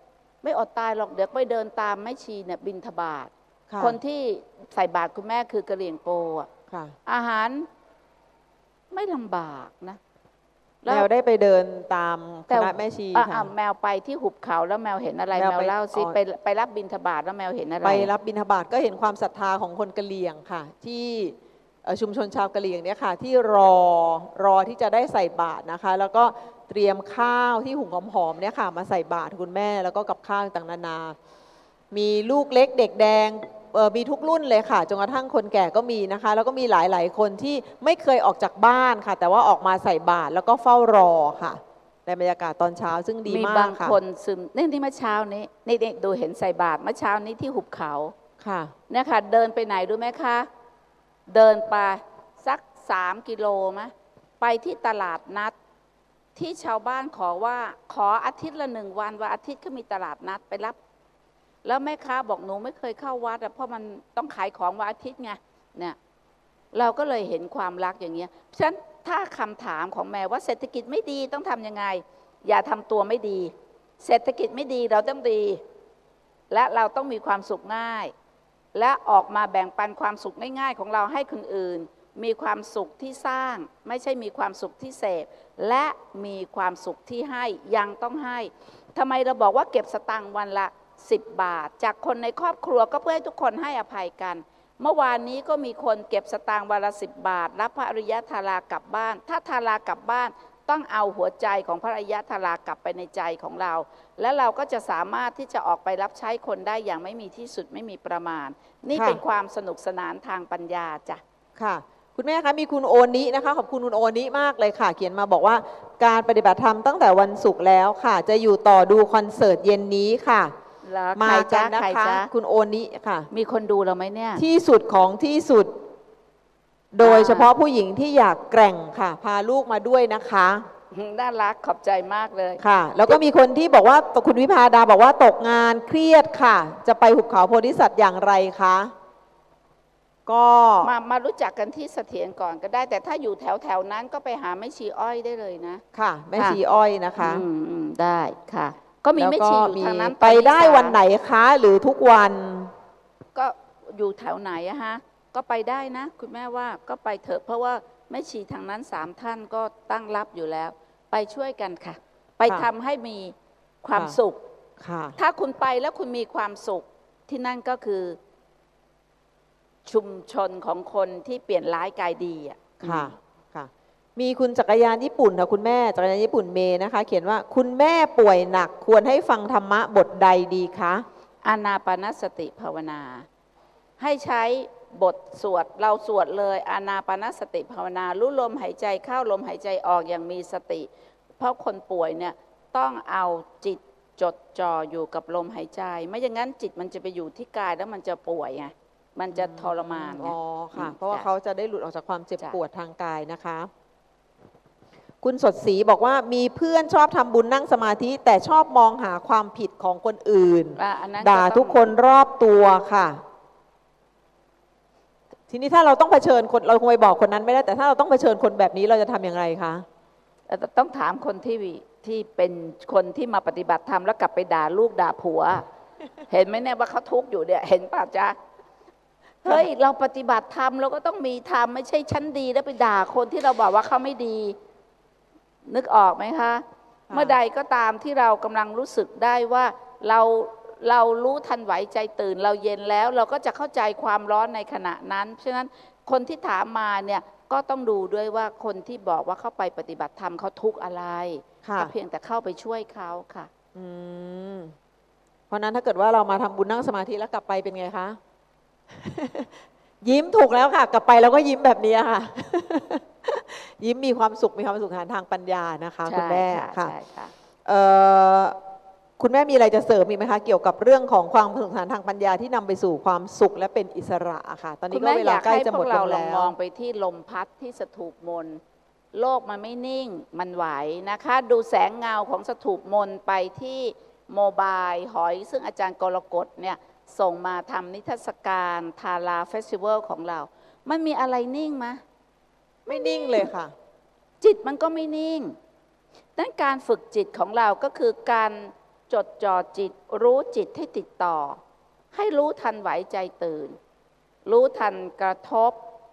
ไม่อดตายหรอกเดี๋ยวไปเดินตามแม่ชีเนี่ยบิณฑบาตค่ะคนที่ใส่บาตรคุณแม่คือกะเหรี่ยงโปอ่ะค่ะอาหารไม่ลำบากนะแมวได้ไปเดินตามคแต่ณะแม่ชีอ่ะค่ะแมวไปที่หุบเขาแล้วแมวเห็นอะไรแมวแมวไปเล่าสิอ๋อไปรับบิณฑบาตแล้วแมวเห็นอะไรไปรับบิณฑบาตก็เห็นความศรัทธาของคนกะเหรี่ยงค่ะ ที่ชุมชนชาวกะเหรี่ยงเนี่ยค่ะ ที่รอที่จะได้ใส่บาตรนะคะ แล้วก็เตรียมข้าวที่หุงหอมๆเนี่ยค่ะ มาใส่บาตรคุณแม่แล้วก็กับข้าวต่างๆนานา มีลูกเล็กเด็กแดงมีทุกรุ่นเลยค่ะจนกระทั่งคนแก่ก็มีนะคะ แล้วก็มีหลายๆคนที่ไม่เคยออกจากบ้านค่ะ แต่ว่าออกมาใส่บาตรแล้วก็เฝ้ารอค่ะในบรรยากาศตอนเช้าซึ่งดีมีมากบางค่ะคนซึมนี่เมื่อเช้านี้นี่ดูเห็นใส่บาตรเมื่อเช้านี้ที่หุบเขาค่ะเนี่ยค่ะเดินไปไหนรู้ไหมคะ เดินไปสัก3 กิโลไหมไปที่ตลาดนัดที่ชาวบ้านขออาทิตย์ละ1 วันวันอาทิตย์ก็มีตลาดนัดไปรับ แล้วแม่ค้าบอกหนูไม่เคยเข้าวัดเพราะมันต้องขายของวันอาทิตย์ไงเนี่ยเราก็เลยเห็นความรักอย่างเงี้ยฉะนั้นถ้าคำถามของแม่ว่าเศรษฐกิจไม่ดีต้องทำยังไง อย่าทำตัวไม่ดี เศรษฐกิจไม่ดีเราต้องดี และเราต้องมีความสุขง่าย และออกมาแบ่งปันความสุขง่ายๆของเราให้คนอื่น มีความสุขที่สร้างไม่ใช่มีความสุขที่เสพและมีความสุขที่ให้ยังต้องให้ทำไมเราบอกว่าเก็บสตังค์วันละ10 บาทจากคนในครอบครัวก็เพื่อให้ทุกคนให้อภัยกัน เมื่อวานนี้ก็มีคนเก็บสตางค์วันละ10 บาทรับพระอริยธารากลับบ้านถ้าธารากลับบ้านต้องเอาหัวใจของพระอริยธารากลับไปในใจของเราและเราก็จะสามารถที่จะออกไปรับใช้คนได้อย่างไม่มีที่สุดไม่มีประมาณนี่ค่ะเป็นความสนุกสนานทางปัญญาจ้ะค่ะคุณแม่คะมีคุณโอนินะคะขอบคุณคุณโอนิมากเลยค่ะ เขียนมาบอกว่าการปฏิบัติธรรมตั้งแต่วันศุกร์แล้วค่ะ จะอยู่ต่อดูคอนเสิร์ตเย็นนี้ค่ะแล้วมาใครกัจ๊ะนนะใครคะจ๊ะคุณโอนิค่ะมีคนดูเราไหมเนี่ยที่สุดของที่สุด โดยเฉพาะผู้หญิงที่อยากแกร่งค่ะ พาลูกมาด้วยนะคะน่ารักขอบใจมากเลยค่ะ แล้วก็มีคนที่บอกว่าคุณวิภาดาบอกว่าตกงานเครียดค่ะ จะไปหุบเขาโพธิสัตว์อย่างไรคะก็มารู้จักกันที่เสถียรก่อนก็ได้ แต่ถ้าอยู่แถวนั้นก็ไปหาแม่ชีอ้อยได้เลยนะค่ะแม่ชีอ้อยนะคะได้ค่ะ ก็มีแล้วแม่ก็ชีอยู่ทางนั้นไปได้ตอวันไหนคะหรือทุกวันก็อยู่แถวไหนอะฮะก็ไปได้นะ คุณแม่ว่าก็ไปเถอะเพราะว่าแม่ชีทางนั้น3 ท่านก็ตั้งรับอยู่แล้ว ไปช่วยกันค่ะ ไปทำให้มีความค่ะสุขค่ะถ้าคุณไปแล้วคุณมีความสุขที่นั่นก็คือชุมชนของคนที่เปลี่ยนร้ายกายดีอ่ะค่ะค่ะ มีคุณจักรยานญี่ปุ่นค่ะคุณแม่จักรยานญี่ปุ่นเมย์นะคะ เขียนว่าคุณแม่ป่วยหนักควรให้ฟังธรรมะบทใดดีคะอานาปานสติภาวนา ให้ใช้บทสวดเราสวดเลยอานาปานสติภาวนารู้ลมหายใจเข้าลมหายใจออกอย่างมีสติ เพราะคนป่วยเนี่ยต้องเอาจิตจดจ่ออยู่กับลมหายใจ ไม่อย่างนั้นจิตมันจะไปอยู่ที่กายแล้วมันจะป่วยไงมันจะทรมานไงอ๋อค่ะ เพราะว่าจ้เขาจะได้หลุดออกจากความเจ็บจ้ะปวดทางกายนะคะ คุณสดศรีบอกว่ามีเพื่อนชอบทำบุญนั่งสมาธิ แต่ชอบมองหาความผิดของคนอื่นอันนั้นด่าต้องทุกคนรอบตัวค่ะ ทีนี้ถ้าเราต้องเผชิญคนเราคงไปบอกคนนั้นไม่ได้แต่ถ้าเราต้องเผชิญคนแบบนี้เราจะทำอย่างไรคะต้องถามคนที่เป็นคนที่มาปฏิบัติธรรมแล้วกลับไปด่าลูกด่าผัว เห็นไหมเนี่ยว่าเขาทุกข์อยู่เนี่ยเห็นป่ะจ๊ะเฮ้ยเราปฏิบัติธรรมเราก็ต้องมีธรรมไม่ใช่ชั้นดีแล้วไปด่าคนที่เราบอกว่าเขาไม่ดี นึกออกไหมคะ เมื่อใดก็ตามที่เรากำลังรู้สึกได้ว่าเรารู้ทันไหวใจตื่นเราเย็นแล้ว เราก็จะเข้าใจความร้อนในขณะนั้นเพราะฉะนั้นคนที่ถามมาเนี่ยก็ต้องดูด้วยว่าคนที่บอกว่าเข้าไปปฏิบัติธรรมเขาทุกข์อะไรค่ะก็เพียงแต่เข้าไปช่วยเขาค่ะอืมเพราะนั้นถ้าเกิดว่าเรามาทำบุญนั่งสมาธิแล้วกลับไปเป็นไงคะ ยิ้มถูกแล้วค่ะ กลับไปแล้วก็ยิ้มแบบนี้ค่ะ ยิ้มมีความสุขมีความสุขทางปัญญานะคะใช่คุณแม่ค่ะค่ะใช่ค่ะเอ่อคุณแม่มีอะไรจะเสริมอีกไหมคะเกี่ยวกับเรื่องของความสนุกสนานทางปัญญาที่นำไปสู่ความสุขและเป็นอิสระค่ะ ตอนนี้คุณก็แม่เวอลายากใกล้ให้จะพหมวดกลเรางลแล้องวมองไปที่ลมพัดที่สถูปมนต์โลกมันไม่นิ่งมันไหวนะคะ ดูแสงเงาของสถูปมนต์ไปที่โมบายหอย ซึ่งอาจารย์กรกฎเนี่ยส่งมาทำนิทรรศการทาราเฟสติวัลของเรา มันมีอะไรนิ่งไหมไม่นิ่งเลยค่ะจิตมันก็ไม่นิ่งดังนั้นการฝึกจิตของเราก็คือการจดจ่อจิตรู้จิตให้ติดต่อให้รู้ทันไหวใจตื่นรู้ทันกระทบ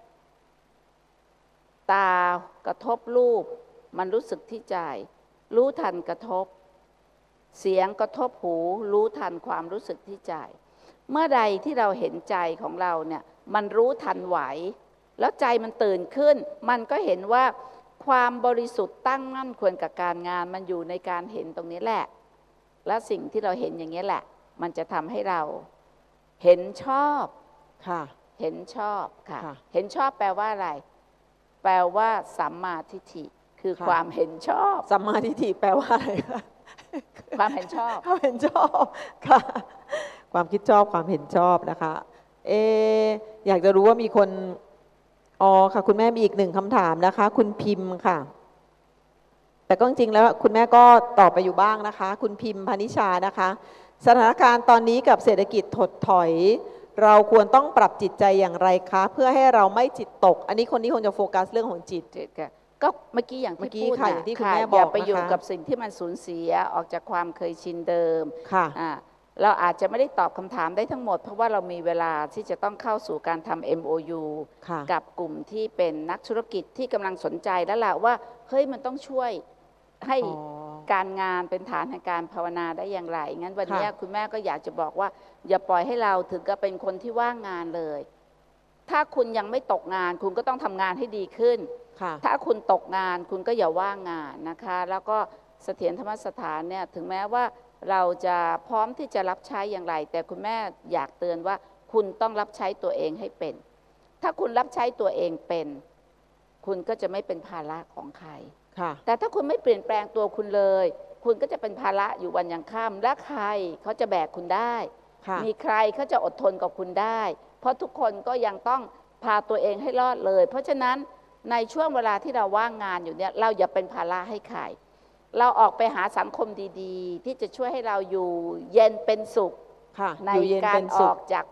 ตากระทบรูปมันรู้สึกที่ใจรู้ทันกระทบเสียงกระทบหูรู้ทันความรู้สึกที่ใจเมื่อใดที่เราเห็นใจของเราเนี่ยมันรู้ทันไหวแล้วใจมันตื่นขึ้นมันก็เห็นว่าความบริสุทธิ์ตั้งมั่นควรกับการงานมันอยู่ในการเห็นตรงนี้แหละและสิ่งที่เราเห็นอย่างนี้แหละมันจะทำให้เราเห็นชอบค่ะเห็นชอบค่ะเห็นชอบแปลว่าอะไรแปลว่าสัมมาทิฏฐิคือความเห็นชอบสัมมาทิฏฐิแปลว่าอะไรคะความเห็นชอบความเห็นชอบค่ะความคิดชอบความเห็นชอบนะคะอยากจะรู้ว่ามีคนค่ะคุณแม่มีอีกหนึ่งคำถามนะคะคุณพิมพ์ค่ะแต่ก็จริงๆแล้วคุณแม่ก็ตอบไปอยู่บ้างนะคะคุณพิมพ์พนิชานะคะสถานการณ์ตอนนี้กับเศรษฐกิจถดถอยเราควรต้องปรับจิตใจอย่างไรคะเพื่อให้เราไม่จิตตกอันนี้คนนี้คงจะโฟกัสเรื่องของจิตค่ะก็เมื่อกี้อย่างที่พูดค่ะที่คุณแม่บอกอย่าไปอยู่กับสิ่งที่มันสูญเสียออกจากความเคยชินเดิมค่ะเราอาจจะไม่ได้ตอบคำถามได้ทั้งหมดเพราะว่าเรามีเวลาที่จะต้องเข้าสู่การทำ MOU กับกลุ่มที่เป็นนักธุรกิจที่กำลังสนใจแล้วล่ะว่าเฮ้ยมันต้องช่วยให้การงานเป็นฐานแห่งการภาวนาได้อย่างไรงั้นวันนี้คุณแม่ก็อยากจะบอกว่าอย่าปล่อยให้เราถึงกับเป็นคนที่ว่างงานเลยถ้าคุณยังไม่ตกงานคุณก็ต้องทำงานให้ดีขึ้นถ้าคุณตกงานคุณก็อย่าว่างงานนะคะแล้วก็เสถียรธรรมสถานเนี่ยถึงแม้ว่าเราจะพร้อมที่จะรับใช้อย่างไรแต่คุณแม่อยากเตือนว่าคุณต้องรับใช้ตัวเองให้เป็นถ้าคุณรับใช้ตัวเองเป็นคุณก็จะไม่เป็นภาระของใครแต่ถ้าคุณไม่เปลี่ยนแปลงตัวคุณเลยคุณก็จะเป็นภาระอยู่วันยังค่ำและใครเขาจะแบกคุณได้มีใครเขาจะอดทนกับคุณได้เพราะทุกคนก็ยังต้องพาตัวเองให้รอดเลยเพราะฉะนั้นในช่วงเวลาที่เราว่างงานอยู่เนี่ยเราอย่าเป็นภาระให้ใครเราออกไปหาสังคมดีๆที่จะช่วยให้เราอยู่เย็นเป็นสุขในการออกจาก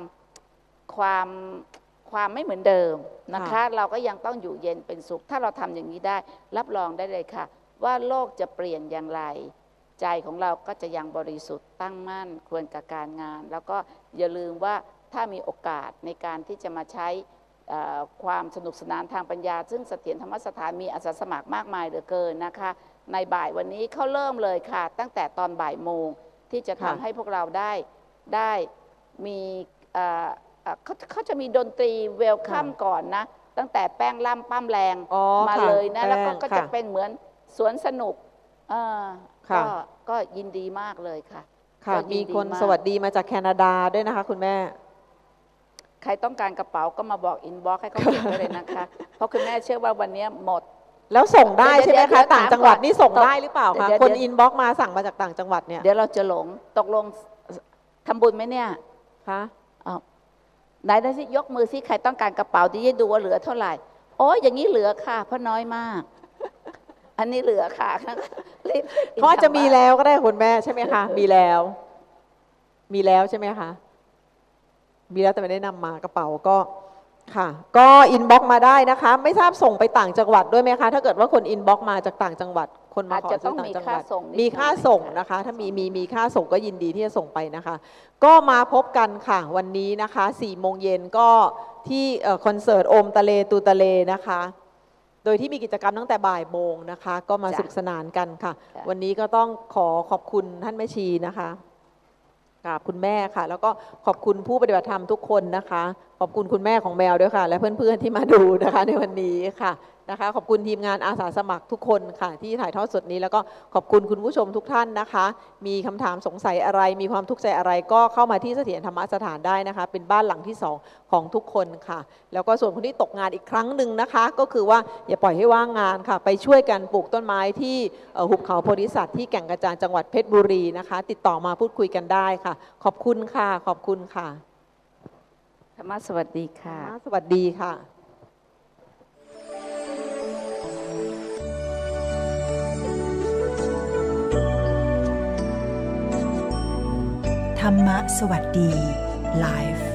ความไม่เหมือนเดิมนะคะเราก็ยังต้องอยู่เย็นเป็นสุขถ้าเราทำอย่างนี้ได้รับรองได้เลยค่ะว่าโลกจะเปลี่ยนอย่างไรใจของเราก็จะยังบริสุทธิ์ตั้งมั่นควรกับการงานแล้วก็อย่าลืมว่าถ้ามีโอกาสในการที่จะมาใช้ความสนุกสนานทางปัญญาซึ่งเสถียรธรรมสถานมีอาสาสมัครมากมายเหลือเกินนะคะในบ่ายวันนี้เขาเริ่มเลยค่ะตั้งแต่ตอนบ่ายโมงที่จะทำให้พวกเราได้มีเขาจะมีดนตรีเวลคัมก่อนนะตั้งแต่แป้งล่ำปั้มแรงมาเลยนะแล้วก็จะเป็นเหมือนสวนสนุกก็ยินดีมากเลยค่ะมีคนสวัสดีมาจากแคนาดาด้วยนะคะคุณแม่ใครต้องการกระเป๋าก็มาบอกอินบ็อกซ์ให้เขาเก็บไว้เลยนะคะเพราะคุณแม่เชื่อว่าวันนี้หมดแล้วส่งได้ใช่ไหมคะต่างจังหวัดนี่ส่งได้หรือเปล่าคะคนอินบ็อกซ์มาสั่งมาจากต่างจังหวัดเนี่ยเดี๋ยวเราจะหลงตกลงทำบุญไหมเนี่ยคะไหนได้สิยกมือสิใครต้องการกระเป๋าที่จะดูว่าเหลือเท่าไหร่โอ้ยอย่างนี้เหลือค่ะเพราะน้อยมากอันนี้เหลือค่ะเขาอาจจะมีแล้วก็ได้คุณแม่ใช่ไหมคะมีแล้วใช่ไหมคะมีแล้วแต่ไม่ได้นำมากระเป๋าก็ค่ะก็อินบ็อกซ์มาได้นะคะไม่ทราบส่งไปต่างจังหวัดด้วยไหมคะถ้าเกิดว่าคนอินบ็อกซ์มาจากต่างจังหวัดคนมาขอซื้อต่างจังหวัดมีค่าส่งนะคะถ้ามีค่าส่งก็ยินดีที่จะส่งไปนะคะก็มาพบกันค่ะวันนี้นะคะ4 โมงเย็นก็ที่คอนเสิร์ตโอมตะเลตูตะเลนะคะโดยที่มีกิจกรรมตั้งแต่บ่ายโมงนะคะก็มาสนุกสนานกันค่ะวันนี้ก็ต้องขอบคุณท่านแม่ชีนะคะคุณแม่ค่ะแล้วก็ขอบคุณผู้ปฏิบัติธรรมทุกคนนะคะขอบคุณคุณแม่ของแมวด้วยค่ะและเพื่อนๆที่มาดูนะคะในวันนี้ค่ะนะคะขอบคุณทีมงานอาสาสมัครทุกคนค่ะที่ถ่ายทอดสดนี้แล้วก็ขอบคุณคุณผู้ชมทุกท่านนะคะมีคำถามสงสัยอะไรมีความทุกข์ใจอะไรก็เข้ามาที่เสถียรธรรมสถานได้นะคะเป็นบ้านหลังที่2ของทุกคนค่ะแล้วก็ส่วนคนที่ตกงานอีกครั้งหนึ่งนะคะก็คือว่าอย่าปล่อยให้ว่างงานค่ะไปช่วยกันปลูกต้นไม้ที่หุบเขาโพธิสัตว์ที่แก่งกระจานจังหวัดเพชรบุรีนะคะติดต่อมาพูดคุยกันได้ค่ะขอบคุณค่ะขอบคุณค่ะธรรมะสวัสดีค่ะสวัสดีค่ะธรรมะสวัสดีไลฟ์